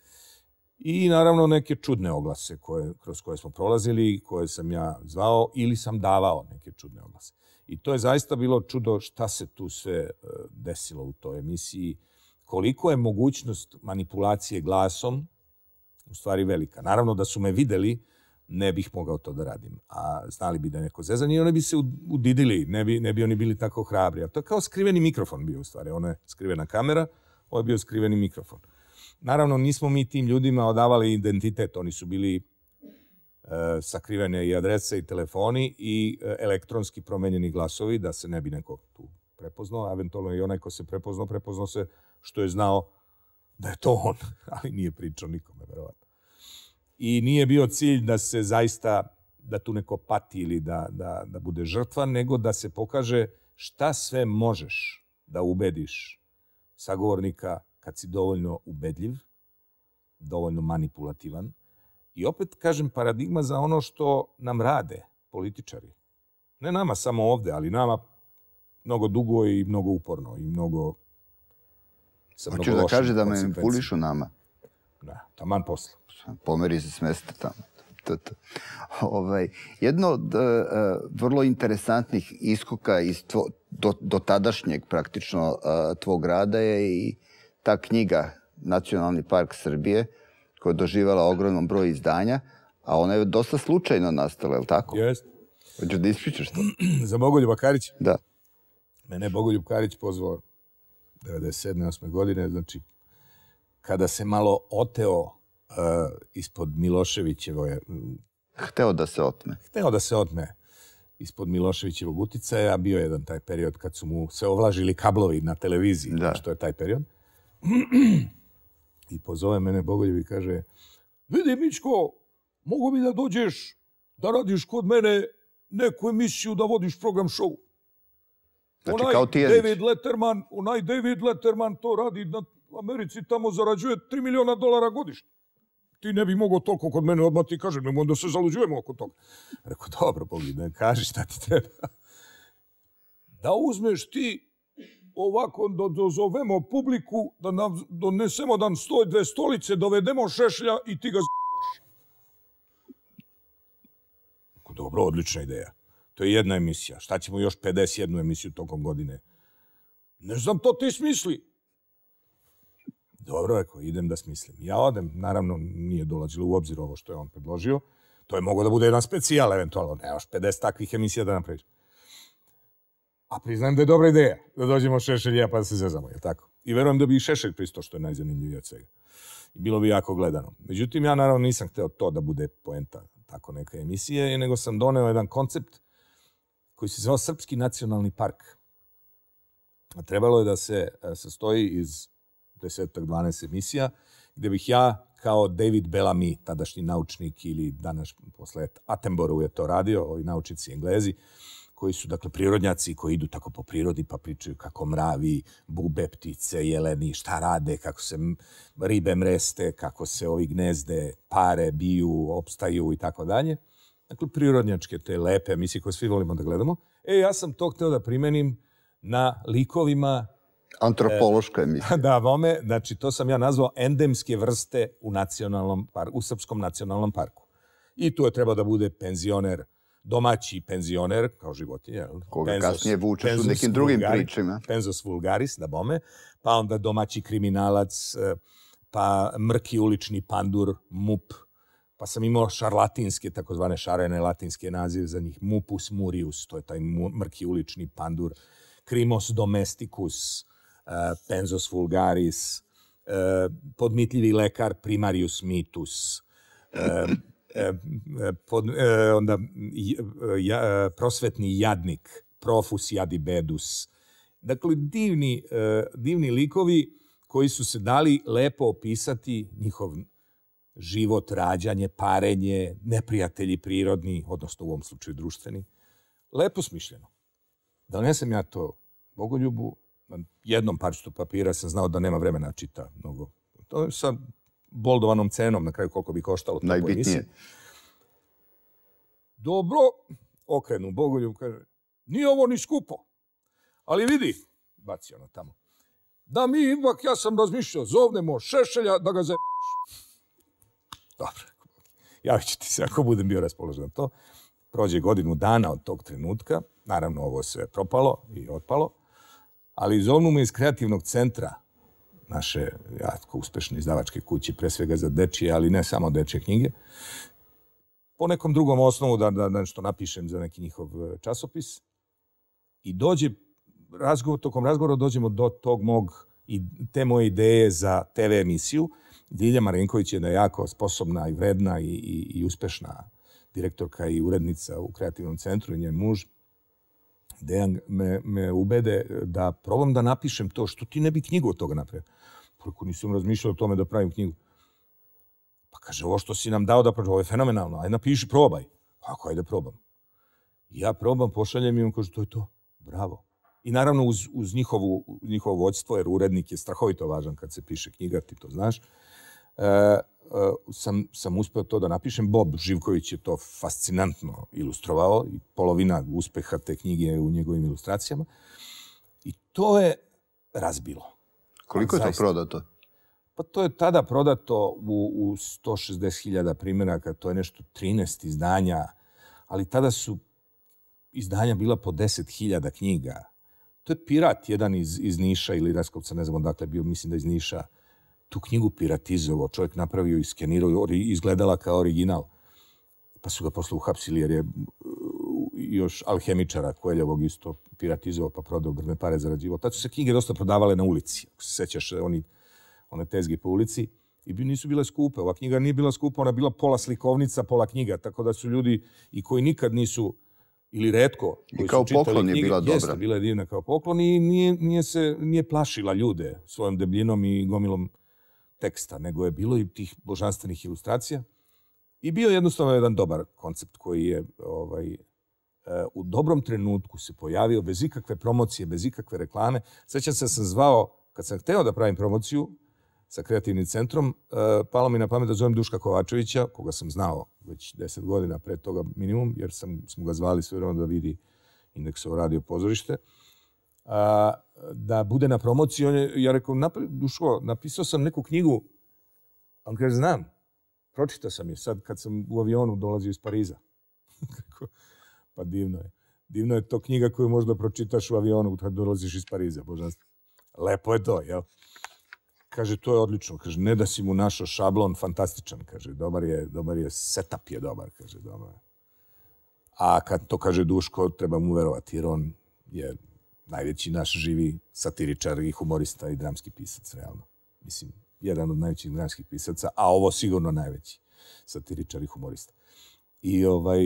C: I naravno neke čudne oglase kroz koje smo prolazili, koje sam ja zvao ili sam davao neke čudne oglase. I to je zaista bilo čudo šta se tu sve desilo u toj emisiji. Koliko je mogućnost manipulacije glasom u stvari velika. Naravno da su me videli, ne bih mogao to da radim. A znali bi da je neko zezanje i oni bi se udidili, ne bi oni bili tako hrabri. A to je kao skriveni mikrofon bio u stvari. Ono je skrivena kamera, ovo je bio skriveni mikrofon. Naravno, nismo mi tim ljudima odavali identitet. Oni su bili sakrivene i adrese i telefoni i elektronski promenjeni glasovi, da se ne bi neko tu prepoznao. Eventualno i onaj ko se prepoznao se što je znao da je to on, ali nije pričao nikome, verovatno. I nije bio cilj da se zaista, da tu neko pati ili da bude žrtva, nego da se pokaže šta sve možeš da ubediš sagovornika kad si dovoljno ubedljiv, dovoljno manipulativan. I opet, kažem, paradigma za ono što nam rade političari. Ne nama samo ovde, ali nama mnogo dugo i mnogo uporno i mnogo sa mnogo lošim konsekvencijama.
A: Hoćeš da kaže da manipulišu nama?
C: Da, taman posle.
A: Pomeri se s mesta tamo. Jedno od vrlo interesantnih iskoka iz do tadašnjeg praktično tvog rada je i ta knjiga Nacionalni park Srbije, koja je doživala ogroman broj izdanja, a ona je dosta slučajno nastala, je li tako?
C: Jeste.
A: Hoćeš da ispričaš to?
C: Za Bogoljuba Karića?
A: Da.
C: Mene je Bogoljub Karić pozvao 97. 8. godine, znači kada se malo oteo ispod Miloševićeve...
A: Hteo da se otme
C: ispod Miloševićevog uticaja. Bio je jedan taj period kad su mu se ovlažili kablovi na televiziji, što je taj period. I pozove mene Bogoljub i kaže, vidi Mićko, mogu bi da dođeš da radiš kod mene neku emisiju, da vodiš program show.
A: Znači, kao Tijanić.
C: Onaj David Letterman to radi na Americi, tamo zarađuje $3 miliona godišnje. Ti ne bi mogao toliko kod mene odmah ti kažem, nemoj da se zaluđujemo oko toga. Rekao, dobro, Bogi, kaži šta ti treba. Da uzmeš ti ovako, da dozovemo publiku, da nam donesemo dan 102 stolice, dovedemo Šešelja i ti ga Dobro, odlična ideja. To je jedna emisija. Šta ćemo još 51 emisiju tokom godine? Ne znam, to ti smisli. Dobro, rekao, idem da smislim. Ja odem, naravno, nije dolazilo u obzir ovo što je on predložio. To je moglo da bude jedan specijal, eventualno. Nemaš 50 takvih emisija da napraviš. A priznajem da je dobra ideja da dođemo Šešelj i ja pa da se zezamo, je tako? I verujem da bi i Šešelj pristao, što je najzanimljivije od svega. I bilo bi jako gledano. Međutim, ja naravno nisam hteo to da bude poenta tako neka emisije, nego sam doneo jedan koncept koji se zvao Srpski nacionalni park. Trebalo je da se sastoji iz 10-12 emisija, gde bih ja kao David Bellamy, tadašnji naučnik ili danas posle Attenborough je to radio, ovi naučnici Englezi, koji su, dakle, prirodnjaci koji idu tako po prirodi pa pričaju kako mravi, bube, ptice, jeleni, šta rade, kako se ribe mreste, kako se ovi gnezde, pare, biju, opstaju i tako dalje. Dakle, prirodnjačke te lepe emisije koje svi volimo da gledamo. Ja sam to hteo da primenim na likovima...
A: Antropološka emisija.
C: Da, vome, znači to sam ja nazvao endemske vrste u Srpskom nacionalnom parku. I tu je trebao da bude penzioner, domaći penzioner, kao životinja.
A: Koga kasnije vučeš u nekim drugim pričama.
C: Penzos vulgaris, da bome. Pa onda domaći kriminalac, pa mrki ulični pandur, mup. Pa sam imao šarlatinske, takozvane šarene latinske nazive za njih. Mupus murius, to je taj mrki ulični pandur. Crimos domesticus, penzos vulgaris, podmitljivi lekar primarius mitus, onda prosvetni jadnik, profus jadibedus. Dakle, divni likovi koji su se dali lepo opisati njihov život, rađanje, parenje, neprijatelji prirodni, odnosno u ovom slučaju društveni. Lepo smišljeno. Donesem ja to Bogoljubu, na jednom parčetu papira sam znao da nema vremena čita mnogo. To je sa boldovanom cenom, na kraju koliko bi koštalo.
A: Najbitnije.
C: Dobro, okrenu Bogoljub, kaže, nije ovo ni skupo, ali vidi, baci ono tamo, da mi ipak, ja sam razmišljao, zovnemo Šešelja da ga zajebaš. Dobro, javit ću ti se ako budem bio raspoložen na to. Prođe godinu dana od tog trenutka, naravno ovo sve propalo i otpalo, ali zovnu me iz kreativnog centra naše jako uspešne izdavačke kuće, pre svega za dečije, ali ne samo dečije knjige, po nekom drugom osnovu da nešto napišem za neki njihov časopis. I tokom razgovora dođemo do tog te moje ideje za TV emisiju. Ljilja Marinković je da je jako sposobna i vredna i uspešna direktorka i urednica u kreativnom centru i njen muž. Dejan me ubede da probam da napišem to, što ti ne bi knjigu od toga napravio. Koliko nisam razmišljao o tome da pravim knjigu. Pa kaže, ovo što si nam dao da prođe, ovo je fenomenalno, ajde napiši, probaj. Kako, ajde probam. Ja probam, pošaljem i on kaže, to je to, bravo. I naravno uz njihovo vođstvo, jer urednik je strahovito važan kad se piše knjiga, ti to znaš, sam uspeo to da napišem. Bob Živković je to fascinantno ilustrovao i polovina uspeha te knjige je u njegovim ilustracijama. I to je razbilo.
A: Koliko je to prodato?
C: Pa to je tada prodato u 160.000 primjeraka, to je nešto 13 izdanja, ali tada su izdanja bila po 10.000 knjiga. To je pirat jedan iz Niša ili Raskovca, ne znam odakle bio, mislim da iz Niša, tu knjigu piratizovao, čovjek napravio i skenirao, izgledala kao original. Pa su ga posle uhapsili jer je još alhemičara Koeljevog isto piratizovao pa prodao, grdne pare zarađivao. Tad su se knjige dosta prodavale na ulici. Ako se sećaš, one tezge po ulici. I nisu bile skupe. Ova knjiga nije bila skupa, ona je bila pola slikovnica, pola knjiga. Tako da su ljudi i koji nikad nisu, ili retko,
A: i kao poklon je bila dobra.
C: Jeste, bila je divna kao poklon i nije plašila ljude svojom debljinom i gomilom teksta, nego je bilo i tih božanstvenih ilustracija. I bio jednostavno jedan dobar koncept koji je u dobrom trenutku se pojavio bez ikakve promocije, bez ikakve reklame. Sjećam se da sam zvao, kad sam hteo da pravim promociju sa kreativnim centrom, palo mi na pamet da zovem Duška Kovačevića, koga sam znao već 10 godina pre toga minimum, jer smo ga zvali sve vreme da vidi Indeksovo radio pozorište, da bude na promociji. Ja rekao, Duško, napisao sam neku knjigu, on kaže, znam, pročitao sam je sad kad sam u avionu dolazio iz Pariza. Pa divno je. Divno je to knjiga koju možda pročitaš u avionu kad dolaziš iz Pariza, božanstvo. Lepo je to, jel? Kaže, to je odlično. Kaže, ne da si mu našao šablon, fantastičan. Kaže, dobar je, setup je dobar. Kaže, dobar. A kad to kaže Duško, treba mu verovati, jer on je najveći naš živi satiričar i humorista i dramski pisac, realno. Mislim, jedan od najvećih dramskih pisaca, a ovo sigurno najveći satiričar i humorista. I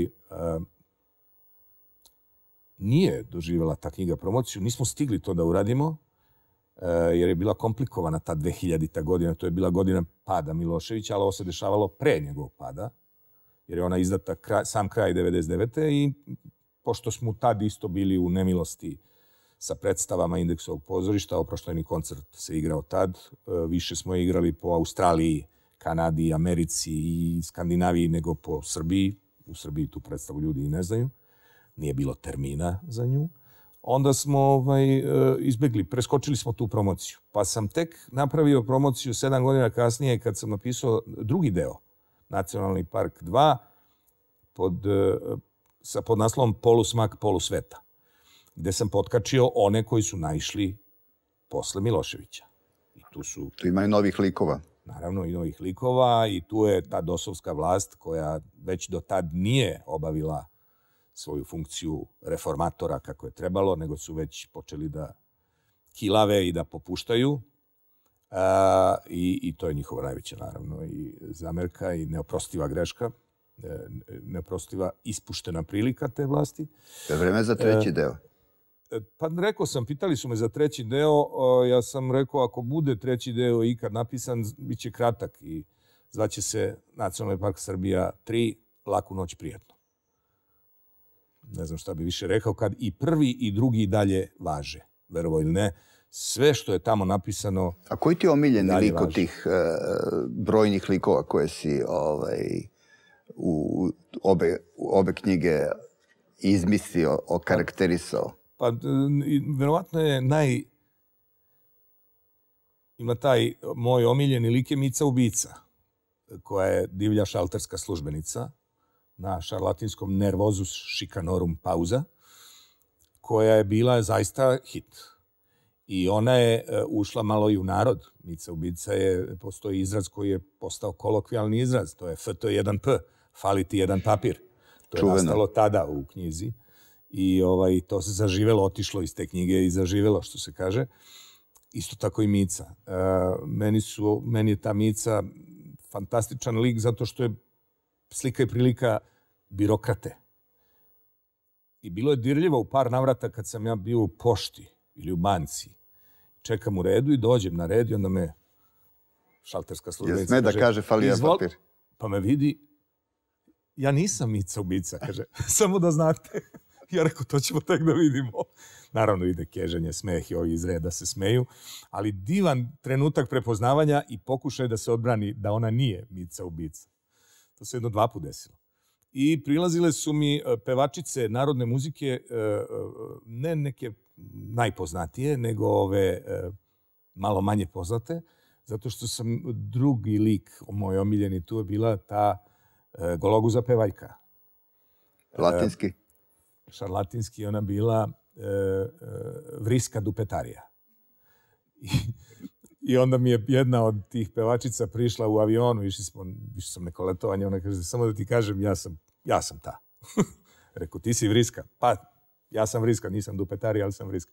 C: nije doživjela ta knjiga promociju, nismo stigli to da uradimo, jer je bila komplikovana ta 2000. godina, to je bila godina pada Miloševića, ali ovo se dešavalo pre njegovog pada, jer je ona izdata sam kraj 99. i pošto smo tad isto bili u nemilosti sa predstavama Indeksovog pozorišta, oproštajni koncert se igrao tad, više smo igrali po Australiji, Kanadi, Americi i Skandinaviji nego po Srbiji. U Srbiji tu predstavu ljudi i ne znaju. Nije bilo termina za nju. Onda smo izbegli, preskočili smo tu promociju. Pa sam tek napravio promociju 7 godina kasnije kad sam napisao drugi deo, Nacionalni park 2, pod naslovom Polusmak polusveta, gde sam potkačio one koji su naišli posle Miloševića. I tu
A: ima i novih likova.
C: Naravno, i novih likova i tu je ta dosovska vlast koja već do tad nije obavila svoju funkciju reformatora kako je trebalo, nego su već počeli da kilave i da popuštaju. I to je njihova najveća, naravno, i zamerka i neoprostiva greška, neoprostiva ispuštena prilika te vlasti.
A: Je vreme za treći deo?
C: Pa rekao sam, pitali su me za treći deo, ja sam rekao ako bude treći deo ikad napisan, bit će kratak i zvaće se Nacionalni park Srbija 3, Laku noć prijatno. Ne znam šta bi više rekao, kad i prvi i drugi dalje važe, verovo ili ne. Sve što je tamo napisano... A
A: koji ti je omiljeni lik od tih brojnih likova koje si u obe knjige izmislio, okarakterisao?
C: Pa, verovatno je ima taj moj omiljeni lik je Mica ubica, koja je divlja šalterska službenica na šarlatinskom nervozus šikanorum pauza, koja je bila zaista hit. I ona je ušla malo i u narod. Mica ubica postoji izraz koji je postao kolokvijalni izraz. To je FT1P, fali ti jedan papir. To je nastalo tada u knjizi. I to se zaživelo, otišlo iz te knjige i zaživelo, što se kaže. Isto tako i Mica. Meni je ta Mica fantastičan lik zato što je slika i prilika birokrate. I bilo je dirljivo u par navrata kad sam ja bio u pošti ili u banci. Čekam u redu i dođem na red i onda me šalterska službenica
A: kaže... Sme da kaže fali jedan papir.
C: Pa me vidi, ja nisam Mica ubica, kaže, samo da znate. Ja rekao, to ćemo tek da vidimo. Naravno ide keženje, smeh i ovi iz reda se smeju, ali divan trenutak prepoznavanja i pokušaj da se odbrani da ona nije Mica ubica. To se jedno 2 puta desilo. I prilazile su mi pevačice narodne muzike, ne neke najpoznatije, nego ove malo manje poznate, zato što sam drugi lik, moj omiljeni, tu je bila ta gologuza pevaljka.
A: Latinski?
C: Šarlatinski, ona bila vriska dupetarija. I onda mi je jedna od tih pevačica prišla u avionu, išao sam neko letovanje, ona kaže, samo da ti kažem, ja sam ta. Rekao, ti si vriska. Pa, ja sam vriska, nisam dupetari, ali sam vriska.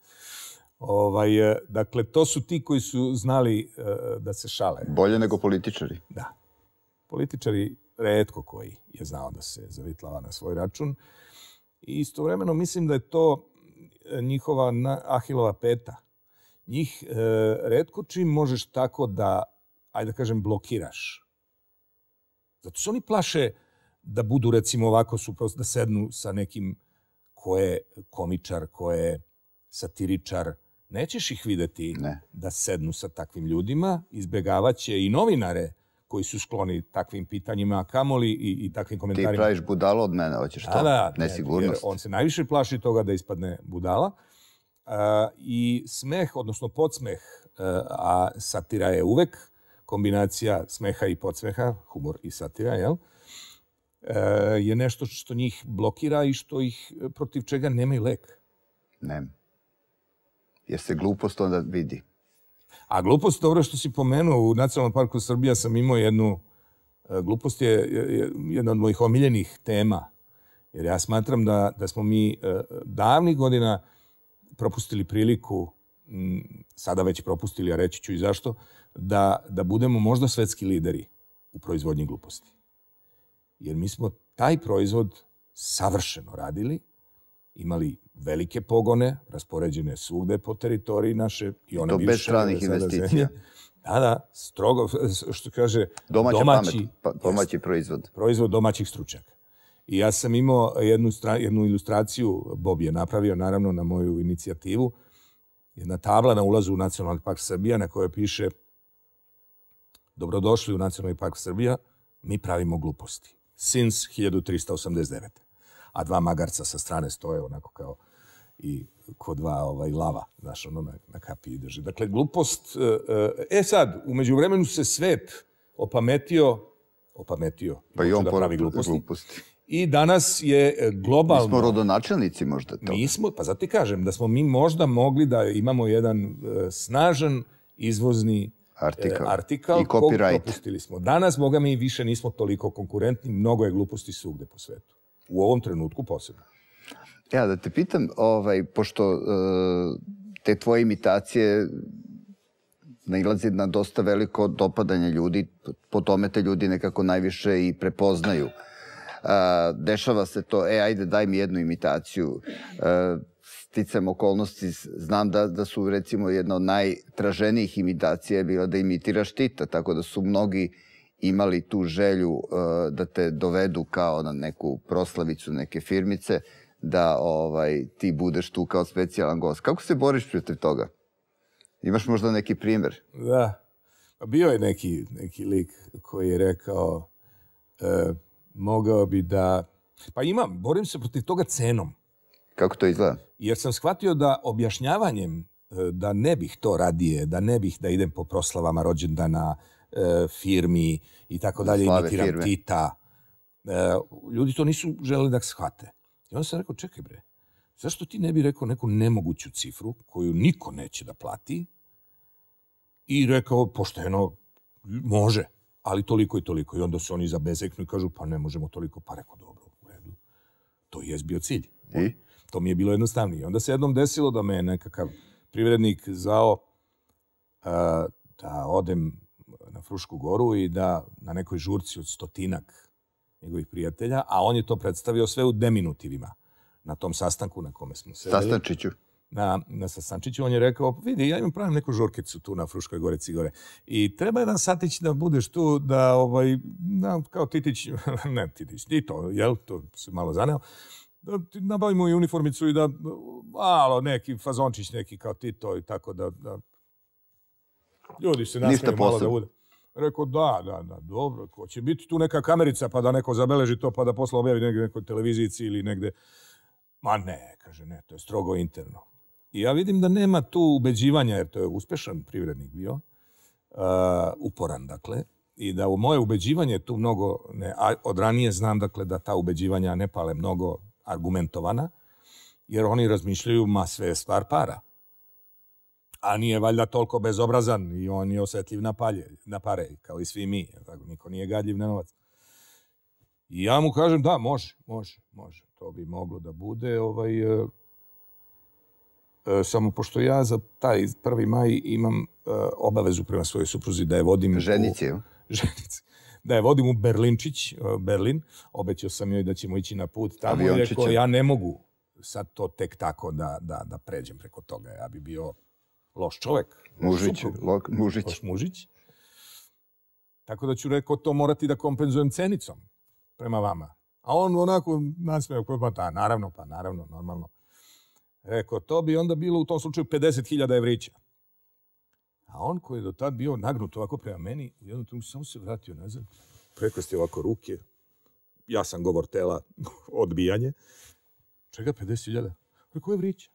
C: Dakle, to su ti koji su znali da se šale.
A: Bolje nego političari.
C: Da. Političari retko koji je znao da se zavitlava na svoj račun. I istovremeno mislim da je to njihova Ahilova peta. Njih retko čim možeš tako da, ajde da kažem, blokiraš. Zato se oni plaše da budu, recimo, ovako suprotno, da sednu sa nekim ko je komičar, ko je satiričar. Nećeš ih videti da sednu sa takvim ljudima. Izbjegavaće i novinare koji su skloni takvim pitanjima, a kamoli i takvim komentarima.
A: Ti praviš budalo od mene, hoćeš to?
C: Da,
A: nesigurnost.
C: On se najviše plaši toga da ispadne budala. I smeh, odnosno podsmeh, a satira je uvek kombinacija smeha i podsmeha, humor i satira, jel? Je nešto što njih blokira i što ih protiv čega nemaju lek.
A: Ne. Jer se glupost onda vidi.
C: A glupost, dobro što si pomenuo, u Nacionalnom parku Srbija sam imao jednu... Glupost je jedna od mojih omiljenih tema. Jer ja smatram da smo mi davnih godina propustili priliku, sada već propustili, a reći ću i zašto, da budemo možda svetski lideri u proizvodnji gluposti. Jer mi smo taj proizvod savršeno radili, imali velike pogone, raspoređene svugde po teritoriji naše i one bivše.
A: Bez stranih investicija.
C: Da, strogo, što kaže,
A: domaći proizvod.
C: Proizvod domaćih stručnjaka. I ja sam imao jednu ilustraciju, Bob je napravio, naravno, na moju inicijativu, jedna tabla na ulazu u Nacionalni park Srbija na kojoj piše: dobrodošli u Nacionalni park Srbija, mi pravimo gluposti. Since 1389. A dva magarca sa strane stoje onako kao i ko dva lava, znaš, ono na kapiji drže. Dakle, glupost... sad, u međuvremenu se svet opametio
A: pa i on
C: da pravi
A: gluposti.
C: I danas je globalno...
A: Mi smo rodonačelnici možda to.
C: Mi smo, pa zato ti kažem, da smo mi možda mogli da imamo jedan snažan izvozni artikal
A: i copyright.
C: Propustili smo. Danas, boga mi, više nismo toliko konkurentni, mnogo je gluposti svugde po svetu. U ovom trenutku posebno.
A: Ja, da te pitam, pošto te tvoje imitacije nailazi na dosta veliko dopadanje ljudi, po tome te ljudi nekako najviše i prepoznaju. Dešava se to, ajde, daj mi jednu imitaciju. Sticam okolnosti, znam da su, recimo, jedna od najtraženijih imitacija bila da imitiraš Tita, tako da su mnogi imali tu želju da te dovedu kao na neku proslavicu neke firmice, da ti budeš tu kao specijalan gost. Kako se boriš protiv toga? Imaš možda neki primjer?
C: Da. Bio je neki lik koji je rekao mogao bi da... Pa borim se protiv toga cenom.
A: Kako to izgleda?
C: Jer sam shvatio da objašnjavanjem da ne bih to radije, da ne bih da idem po proslavama rođendana, firmi i tako dalje, imitiram Tita. Ljudi to nisu želeli da shvate. I onda sam rekao, čekaj bre, zašto ti ne bi rekao neku nemoguću cifru koju niko neće da plati i rekao, pošteno, može, ali toliko i toliko. I onda se oni zabezeknu i kažu, pa ne možemo toliko, pa rekao, dobro, u redu. To je bio cilj.
A: I?
C: To mi je bilo jednostavnije. Onda se jednom desilo da me nekakav privrednik zvao da odem na Frušku goru i da na nekoj žurci od 100 njegovih prijatelja, a on je to predstavio sve u deminutivima na tom sastanku na kome smo sedeli.
A: Sastančiću.
C: Na Sastančiću on je rekao, vidi, ja imam pravim neku žurkicu tu na Fruškoj gori Cigore i treba jedan satić da budeš tu, da kao Titić, ne Titić, ti to, jel, to se malo zaneo, da ti nabavimo i uniformicu i da malo neki fazončić neki kao Tito i tako da ljudi se nasmeju malo da bude. Rekao, da, dobro, ko će biti tu neka kamerica pa da neko zabeleži to pa da posle objavi negdje nekoj televizijici ili negde. Ma ne, kaže, ne, to je strogo interno. I ja vidim da nema tu ubeđivanja, jer to je uspešan privrednik bio, uporan, dakle, i da u moje ubeđivanje tu mnogo, od ranije znam, dakle, da ta ubeđivanja ne pale mnogo argumentovana, jer oni razmišljaju, ma sve je stvar para. A nije valjda toliko bezobrazan i on je osetljiv na pare, kao i svi mi. Tako, niko nije gadljiv na novac. I ja mu kažem, da, može. To bi moglo da bude. Samo pošto ja za taj 1. maj imam obavezu prema svojoj supruzi da je vodim...
A: Ženici.
C: Ženici. Da je vodim u Berlin. Obećao sam joj da ćemo ići na put tamo. I rekao, ja ne mogu sad to tek tako da pređem preko toga. Ja bi bio loš čovek. Mužić. Tako da ću, rekao, to morati da kompenzujem cenicom prema vama. A on onako nasmeo, pa naravno, normalno. Rekao, to bi onda bilo u tom slučaju 50.000 evrića. A on koji je do tad bio nagnut ovako prema meni, u jednom trenutku samo se vratio nazad, prekrstio ovako ruke, ja sam govor tela, odbijanje. Čega 50.000? Rekao, evrića.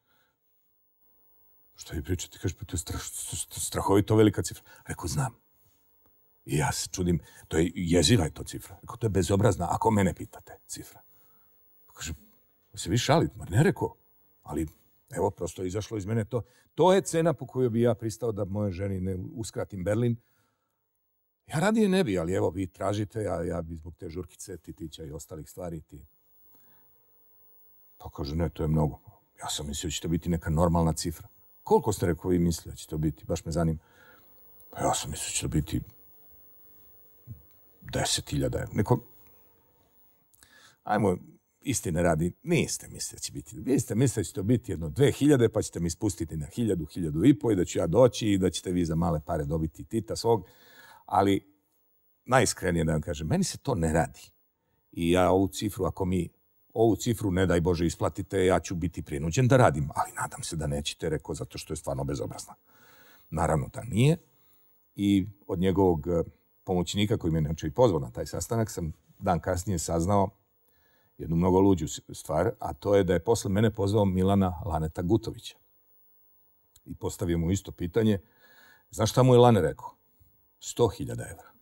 C: Šta vi pričate? Kaže, pa to je strahovito velika cifra. Rekao, znam. I ja se čudim, to je jeziva je to cifra. Rekao, to je bezobrazna, ako mene pitate, cifra. Kaže, se vi šalite? Ma ne, rekao. Ali, evo, prosto je izašlo iz mene to. To je cena po kojoj bi ja pristao da moje ženi ne uskratim Berlin. Ja radije ne bi, ali evo, vi tražite, ja bi zbog te žurkice, titića i ostalih stvari ti. Pa kaže, ne, to je mnogo. Ja sam mislio da će to biti neka normalna cifra. Koliko ste, rekao, vi mislili da će to biti? Baš me zanima. Pa ja sam mislio da će to biti 10.000. Neko... Ajmo, istine radi, niste mislili da će biti. Vi ste mislili da će to biti jedno 2.000, pa ćete mi spustiti na 1.000, 1.500 i da ću ja doći i da ćete vi za male pare dobiti tita svog. Ali najiskrenije da vam kažem, meni se to ne radi. I ja ovu cifru, ako mi ovu cifru, ne daj Bože, isplatite, ja ću biti prinuđen da radim. Ali nadam se da nećete, rekao, zato što je stvarno bezobrazna. Naravno da nije. I od njegovog pomoćnika, koji me inače i pozvao na taj sastanak, sam dan kasnije saznao jednu mnogo luđu stvar, a to je da je posle mene pozvao Milana Laneta Gutovića. I postavio mu isto pitanje. Znaš šta mu je Lane rekao? 100.000 evra.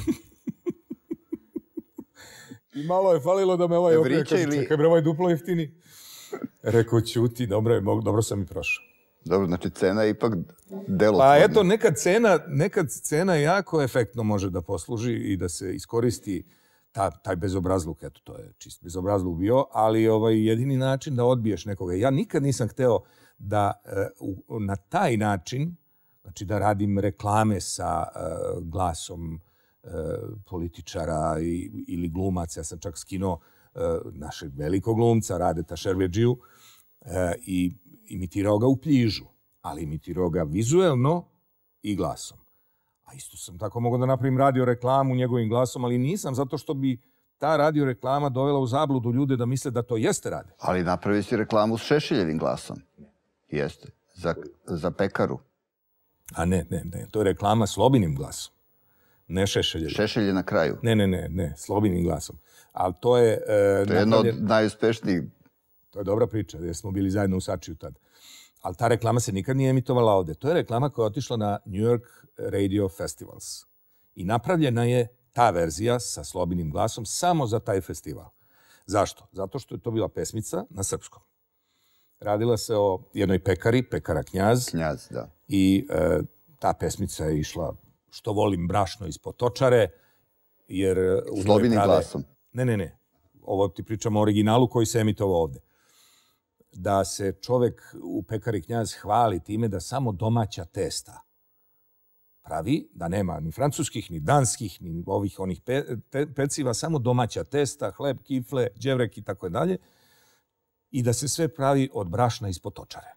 C: I malo je falilo da me ovaj okrije, kaže, čekaj bre, ovaj duplo jeftini. Rekao, ćuti, dobro sam i prošao.
A: Dobro, znači cena je ipak delotvorna.
C: Pa eto, nekad cena jako efektno može da posluži i da se iskoristi taj bezobrazluk. Eto, to je čist bezobrazluk bio, ali jedini način da odbiješ nekoga. Ja nikad nisam hteo da na taj način, znači da radim reklame sa glasom političara ili glumaca. Ja sam čak skinuo našeg velikog glumca, Radeta Šerbedžiju, i imitirao ga u Pljižu, ali imitirao ga vizuelno i glasom. A isto sam tako mogao da napravim radio reklamu njegovim glasom, ali nisam, zato što bi ta radio reklama dovela u zabludu ljude da misle da to jeste rade.
A: Ali napravio si reklamu s Šešeljevim glasom. Jeste. Za pekaru.
C: A ne. To je reklama Slobinim glasom. Ne Šešeljevim.
A: Šešelj je na kraju.
C: Ne. Slobinim glasom. Ali to je...
A: To je jedno od najuspešnijih.
C: To je dobra priča, jer smo bili zajedno u Sačiju tad. Ali ta reklama se nikad nije emitovala ovde. To je reklama koja je otišla na New York Radio Festivals. I napravljena je ta verzija sa Slobinim glasom samo za taj festival. Zašto? Zato što je to bila pesmica na srpskom. Radila se o jednoj pekari, pekara Knjaz.
A: Knjaz, da.
C: I ta pesmica je išla što volim brašno ispod točare, jer...
A: Slobinim glasom.
C: Ne. Ovo ti pričamo o originalu koji se emitovao ovde. Da se čovek u pekari Knjaz hvali time da samo domaća testa pravi, da nema ni francuskih, ni danskih, ni onih peciva, samo domaća testa, hleb, kifle, đevrek i tako dalje, i da se sve pravi od brašna ispod točare.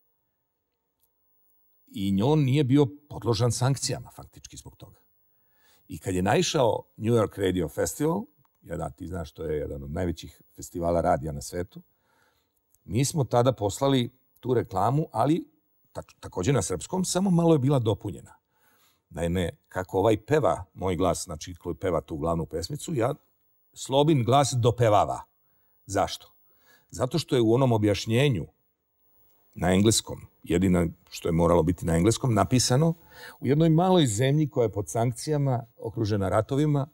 C: I on nije bio podložan sankcijama, faktički, zbog toga. I kad je naišao New York Radio Festival, ti znaš, to je jedan od najvećih festivala radija na svetu, mi smo tada poslali tu reklamu, ali također na srpskom, samo malo je bila dopunjena. Naime, kako ovaj peva moj glas, znači koji peva tu glavnu pesmicu, Slobin glas dopevava. Zašto? Zato što je u onom objašnjenju na engleskom, jedino što je moralo biti na engleskom, napisano u jednoj maloj zemlji koja je pod sankcijama, okružena ratovima,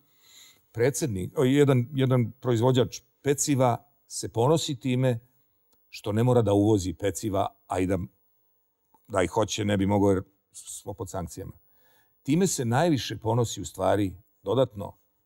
C: jedan proizvođač peciva se ponosi time što ne mora da uvozi peciva, a i da ih hoće ne bi mogao jer smo pod sankcijama. Time se najviše ponosi u stvari dodatno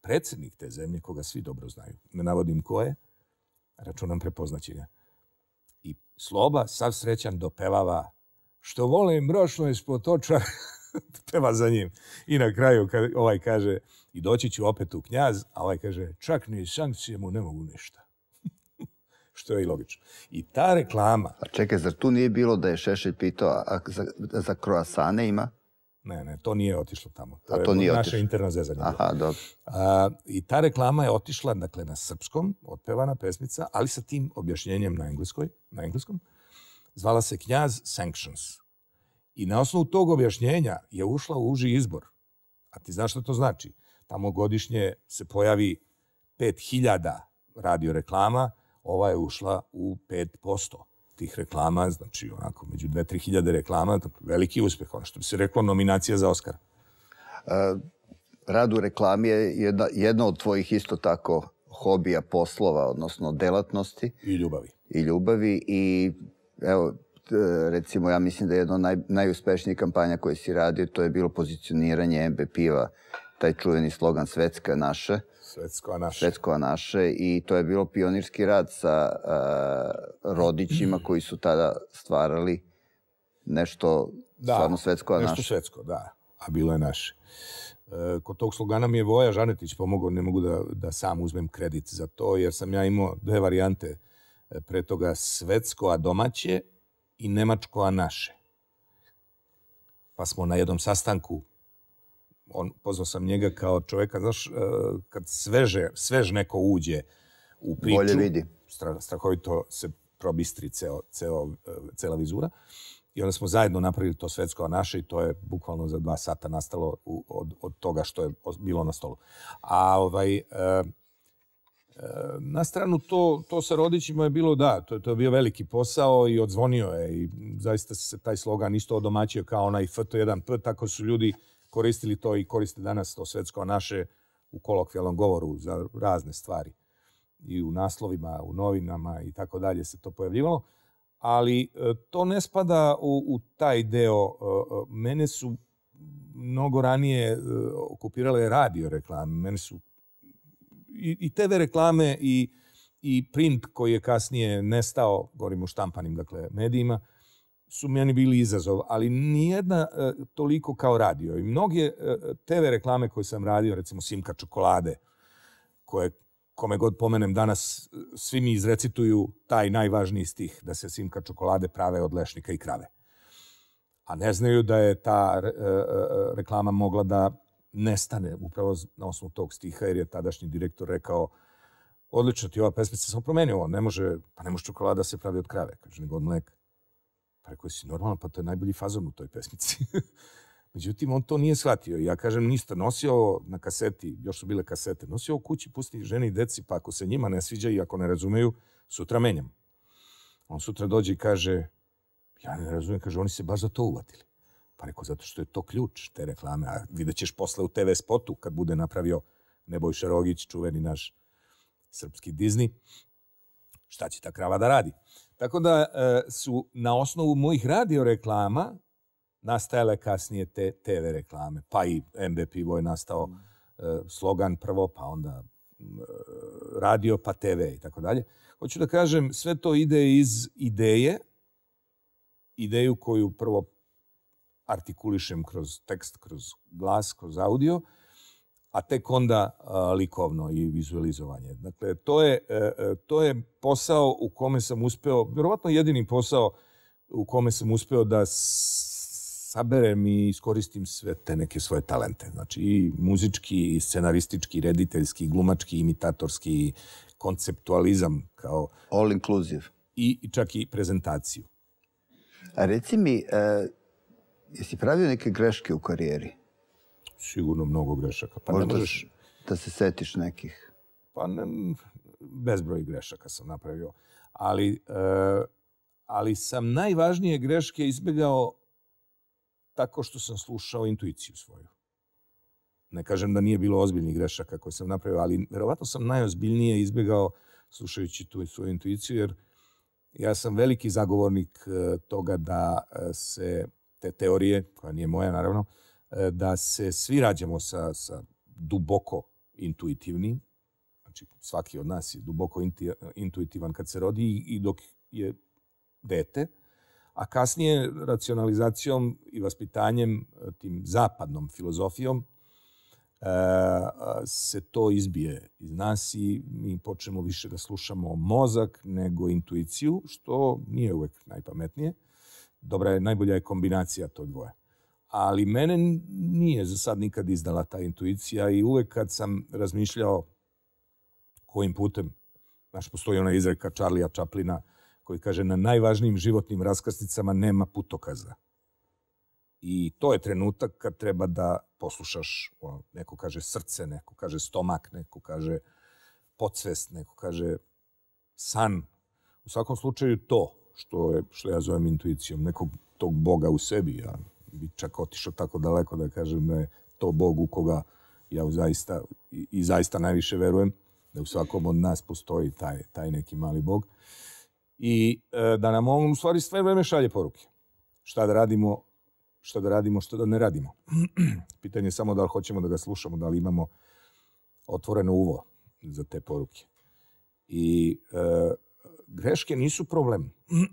C: predsjednik te zemlje, koga svi dobro znaju, ne navodim ko je, računam prepoznaće ga. I Sloba, sav srećan, dopevava što volim brošno ispod oča, peva za njim. I na kraju ovaj kaže, i doći ću opet u Knjaz, a ovaj kaže, čak ni sankcije mu ne mogu ništa. Što je i logično. I ta reklama...
A: A čekaj, zar tu nije bilo da je Šešelj pitao, a za kroasane ima?
C: Ne, to nije otišlo tamo.
A: To nije
C: naša interna zezanja.
A: Aha, dobro.
C: I ta reklama je otišla, dakle, na srpskom, otpevana pesmica, ali sa tim objašnjenjem na engleskom. Zvala se Knjaz Sanctions. I na osnovu tog objašnjenja je ušla u uži izbor. A ti znaš što to znači? Tamo godišnje se pojavi 5000 radio reklama, ova je ušla u 5% tih reklama, znači onako među 2-3 hiljade reklama, veliki uspjeh, ono što bi se reklo nominacija za Oskar.
A: Rad u reklami je jedna od tvojih isto tako hobija, poslova, odnosno delatnosti.
C: I ljubavi.
A: I evo, recimo, ja mislim da je jedna od najuspešnijih kampanja koje si radio, to je bilo pozicioniranje MB piva, taj čuveni slogan Svetsko je naše. Svetsko je naše. I to je bilo pionirski rad sa rodićima koji su tada stvarali nešto stvarno Svetsko je naše.
C: Nešto svetsko, da. A bilo je naše. Kod tog slogana mi je Voja Žanetić pomogao, ne mogu da sam uzmem kredit za to, jer sam ja imao 2 varijante pre toga, svetsko a domaće i nemačko a naše. Pa smo na jednom sastanku, pozvao sam njega kao čoveka, znaš, kad svež neko uđe u priču,
A: bolje vidi.
C: Strahovito se probistri cela vizura. I onda smo zajedno napravili to svetsko a naše i to je bukvalno za 2 sata nastalo od toga što je bilo na stolu. A na stranu to sa rodićima je bilo, da, to je bio veliki posao i odzvonio je i zaista se taj slogan isto odomaćio kao onaj FT1P, tako su ljudi koristili to i koriste danas to svetsko a naše u kolokvijalnom govoru za razne stvari. I u naslovima, u novinama i tako dalje se to pojavljivalo. Ali to ne spada u taj deo. Mene su mnogo ranije okupirale radio reklame. Mene su i TV reklame i print koji je kasnije nestao, govorim o štampanim, dakle, medijima, su meni bili izazov, ali nijedna toliko kao radio. I mnoge TV reklame koje sam radio, recimo Simka čokolade, koje kome god pomenem danas, svi mi izrecituju taj najvažniji stih, da se Simka čokolade prave od lešnika i krave. A ne znaju da je ta reklama mogla da nestane upravo na osnovu tog stiha, jer je tadašnji direktor rekao, odlično ti ova pesmica, sam promenio ovo, ne može čokolada se pravi od krave, kaže, nego od mleka. Pa rekao si, normalno, pa to je najbolji fazon u toj pesmici. Međutim, on to nije shvatio. Ja kažem, ništa, nosio ovo na kaseti, još su bile kasete, nosio ovo kući, pusti ženi i deci, pa ako se njima ne sviđa i ako ne razumeju, sutra menjam. On sutra dođe i kaže, ja ne razumijem, kaže, oni se baš za to uvatili. Pa rekao, zato što je to ključ te reklame, a vidjet ćeš posle u TV spotu, kad bude napravio Nebojša Rogić, čuveni naš srpski Disney, šta će ta krava da radi. Tako da su na osnovu mojih radio reklama nastajale kasnije te TV reklame. Pa i MB pivo je nastao slogan prvo, pa onda radio, pa TV i tako dalje. Hoću da kažem, sve to ide iz ideju koju prvo artikulišem kroz tekst, kroz glas, kroz audio, a tek onda likovno i vizualizovanje. Dakle, to je posao u kome sam uspeo, vjerovatno jedini posao u kome sam uspeo da saberem i iskoristim sve te neke svoje talente. Znači i muzički, i scenaristički, i rediteljski, i glumački, imitatorski, konceptualizam kao...
A: All inclusive.
C: I čak i prezentaciju.
A: A reci mi, jesi pravio neke greške u karijeri?
C: Sigurno mnogo grešaka. Pa
A: možda
C: ne možeš...
A: da se setiš nekih?
C: Pa bezbroj grešaka sam napravio. Ali sam najvažnije greške izbjegao tako što sam slušao intuiciju svoju. Ne kažem da nije bilo ozbiljnih grešaka koje sam napravio, ali verovatno sam najozbiljnije izbjegao slušajući tu svoju intuiciju, jer ja sam veliki zagovornik toga da se te teorije, koja nije moja naravno, da se svi rađamo sa duboko intuitivni. Znači, svaki od nas je duboko intuitivan kad se rodi i dok je dete. A kasnije racionalizacijom i vaspitanjem, tim zapadnom filozofijom, se to izbije iz nas i mi počnemo više da slušamo mozak nego intuiciju, što nije uvek najpametnije. Najbolja je kombinacija to dvoje. Ali mene nije za sad nikad izdala ta intuicija i uvek kad sam razmišljao kojim putem, znaš, postoji ona izreka Charlija Chaplina koji kaže na najvažnijim životnim raskrsnicama nema putokaza. I to je trenutak kad treba da poslušaš, neko kaže srce, neko kaže stomak, neko kaže podsvest, neko kaže san. U svakom slučaju to što ja zovem intuicijom, nekog tog Boga u sebi. Ja bi čak otišao tako daleko da kažem da je to Bog u koga ja zaista najviše verujem, da u svakom od nas postoji taj neki mali Bog. I da nam on u stvari sve vreme šalje poruke. Šta da radimo, što da ne radimo. Pitanje je samo da li hoćemo da ga slušamo, da li imamo otvoreno uvo za te poruke. I greške nisu problem.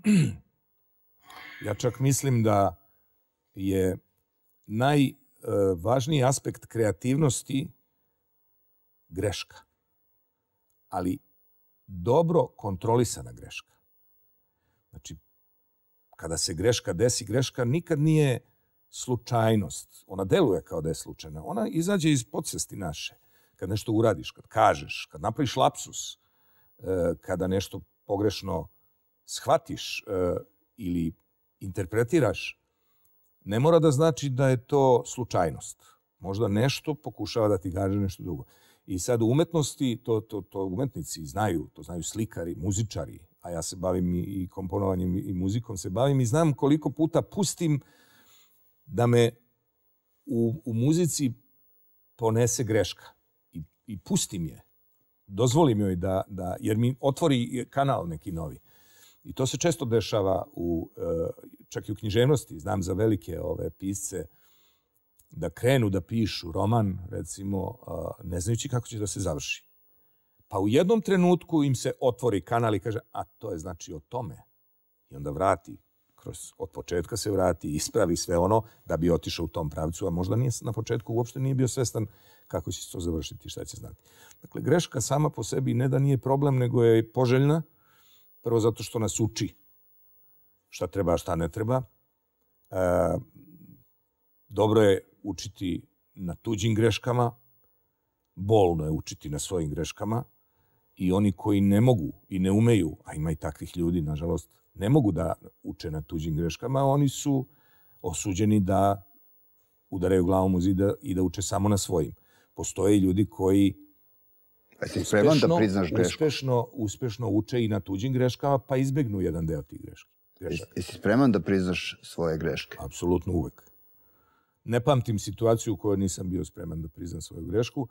C: Ja čak mislim da je najvažniji aspekt kreativnosti greška. Ali dobro kontrolisana greška. Znači, kada se greška desi, greška nikad nije slučajnost. Ona deluje kao da je slučajna. Ona izađe iz podsvesti naše. Kad nešto uradiš, kad kažeš, kad napraviš lapsus, kada nešto pogrešno shvatiš ili interpretiraš, ne mora da znači da je to slučajnost. Možda nešto pokušava da ti kaže nešto drugo. I sad u umetnosti, to umetnici znaju, to znaju slikari, muzičari, a ja se bavim i komponovanjem i muzikom se bavim i znam koliko puta pustim da me u muzici ponese greška. I pustim je. Dozvolim joj jer mi otvori kanal neki novi. I to se često dešava čak i u književnosti. Znam za velike pisce da krenu da pišu roman, recimo, ne znajući kako će da se završi. Pa u jednom trenutku im se otvori kanal i kaže, a to je znači o tome. I onda vrati, od početka se vrati, ispravi sve ono da bi otišao u tom pravcu, a možda na početku uopšte nije bio svestan kako će se to završiti, šta će znati. Dakle, greška sama po sebi ne da nije problem, nego je poželjna. Prvo zato što nas uči šta treba, a šta ne treba. Dobro je učiti na tuđim greškama, bolno je učiti na svojim greškama i oni koji ne mogu i ne umeju, a ima i takvih ljudi, nažalost, ne mogu da uče na tuđim greškama, oni su osuđeni da udaraju glavom u zid i da uče samo na svojim. Postoje ljudi koji uspešno uče i na tuđim greškama, pa izbegnu jedan deo tih grešaka.
A: Jesi spreman da priznaš svoje greške?
C: Apsolutno uvek. Ne pamtim situaciju u kojoj nisam bio spreman da priznam svoju grešku.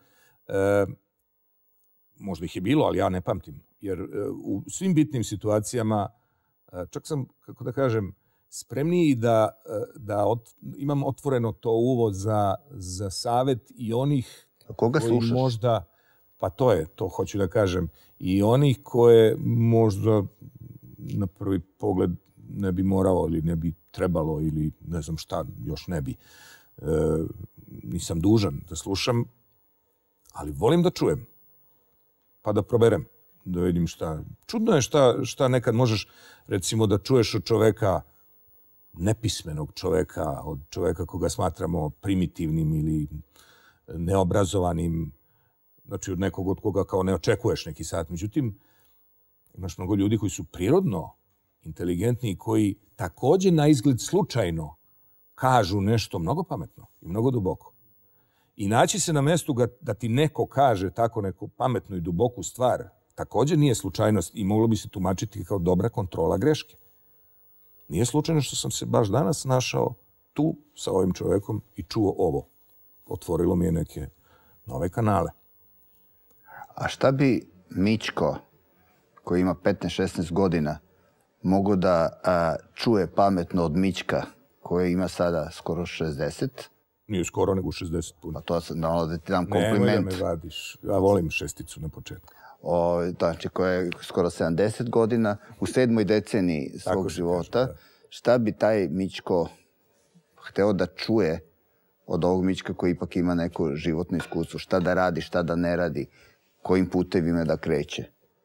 C: Možda ih je bilo, ali ja ne pamtim. Jer u svim bitnim situacijama, čak sam, kako da kažem, spremniji da imam otvoreno to uvo za savet i onih
A: koga
C: koji
A: slušaš?
C: Možda, pa to hoću da kažem, i onih koje možda na prvi pogled ne bi morao ili ne bi trebalo ili ne znam šta, još ne bi. Nisam dužan da slušam, ali volim da čujem, pa da proberem, da vidim šta. Čudno je šta nekad možeš, recimo, da čuješ od čoveka, nepismenog čoveka, od čoveka koga smatramo primitivnim ili neobrazovanim, znači od nekog od koga kao ne očekuješ neki savjet. Međutim, imaš mnogo ljudi koji su prirodno inteligentni i koji takođe na izgled slučajno kažu nešto mnogo pametno i mnogo duboko. I naći se na mestu da ti neko kaže tako neku pametnu i duboku stvar takođe nije slučajnost i moglo bi se tumačiti kao dobra kontrola greške. Nije slučajno što sam se baš danas našao tu sa ovim čovekom i čuo ovo. Otvorilo mi je neke nove kanale.
A: A šta bi Mićko, koji ima 15-16 godina, mogu da čuje pametno od Mićka, koji ima sada skoro 60?
C: Nije skoro, nego 60 puno.
A: Pa to sam da ti dam kompliment.
C: Nemoj da me vadiš. Ja volim šesticu na početku.
A: Znači, koja je skoro 70 godina, u 7. deceniji svog života. Šta bi taj Mićko hteo da čuje od ovog Mićka koji ipak ima neko životno iskustvo? Šta da radi, šta da ne radi, kojim putevima da kreće?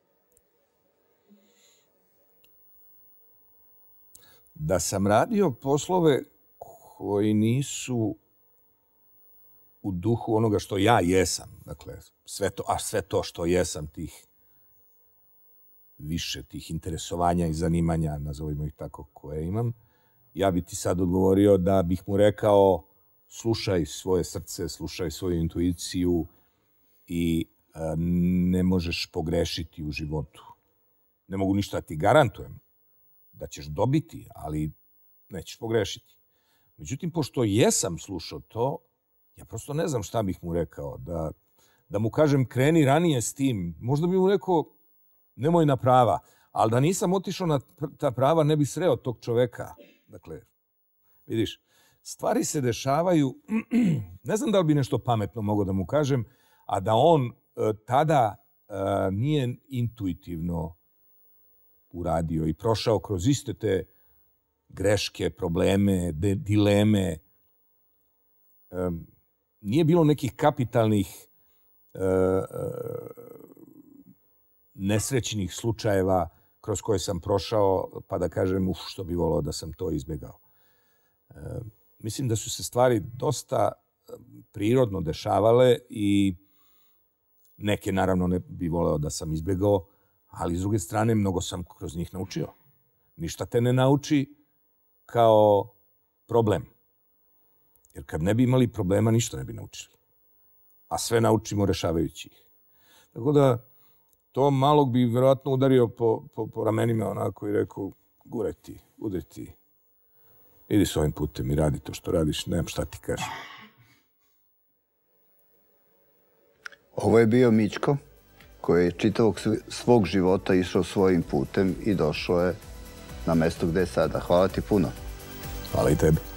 C: Da sam radio poslove koji nisu u duhu onoga što ja jesam, dakle, sve to što jesam, više tih interesovanja i zanimanja, nazovimo ih tako, koje imam, ja bi ti sad odgovorio da bih mu rekao slušaj svoje srce, slušaj svoju intuiciju i ne možeš pogrešiti u životu. Ne mogu ništa ti garantujem da ćeš dobiti, ali nećeš pogrešiti. Međutim, pošto jesam slušao to, ja prosto ne znam šta bih mu rekao. Da mu kažem kreni ranije s tim. Možda bih mu rekao nemoj na prava. Ali da nisam otišao na ta prava ne bi sreo tog čoveka. Dakle, vidiš, stvari se dešavaju. Ne znam da li bi nešto pametno mogao da mu kažem, a da on tada nije intuitivno uradio i prošao kroz iste te greške, probleme, dileme. Nije bilo nekih kapitalnih nesrećnih slučajeva kroz koje sam prošao, pa da kažem, što bi volao da sam to izbjegao. Mislim da su se stvari dosta prirodno dešavale i neke, naravno, ne bi voleo da sam izbjegao, ali s druge strane, mnogo sam kroz njih naučio. Ništa te ne nauči kao problem. Jer kad ne bi imali problema, ništa ne bi naučili. A sve naučimo rešavajući ih. Tako da, to malog bi vjerojatno udario po ramenima onako i rekao, guraj ti, udri ti. Idi s ovim putem i radi to što radiš, nemam šta ti kažem.
A: Ovo je bio Mićko, koji je čitavog svog života išao svojim putem i došao je na mesto gde je sada. Hvala ti puno.
C: Hvala i tebi.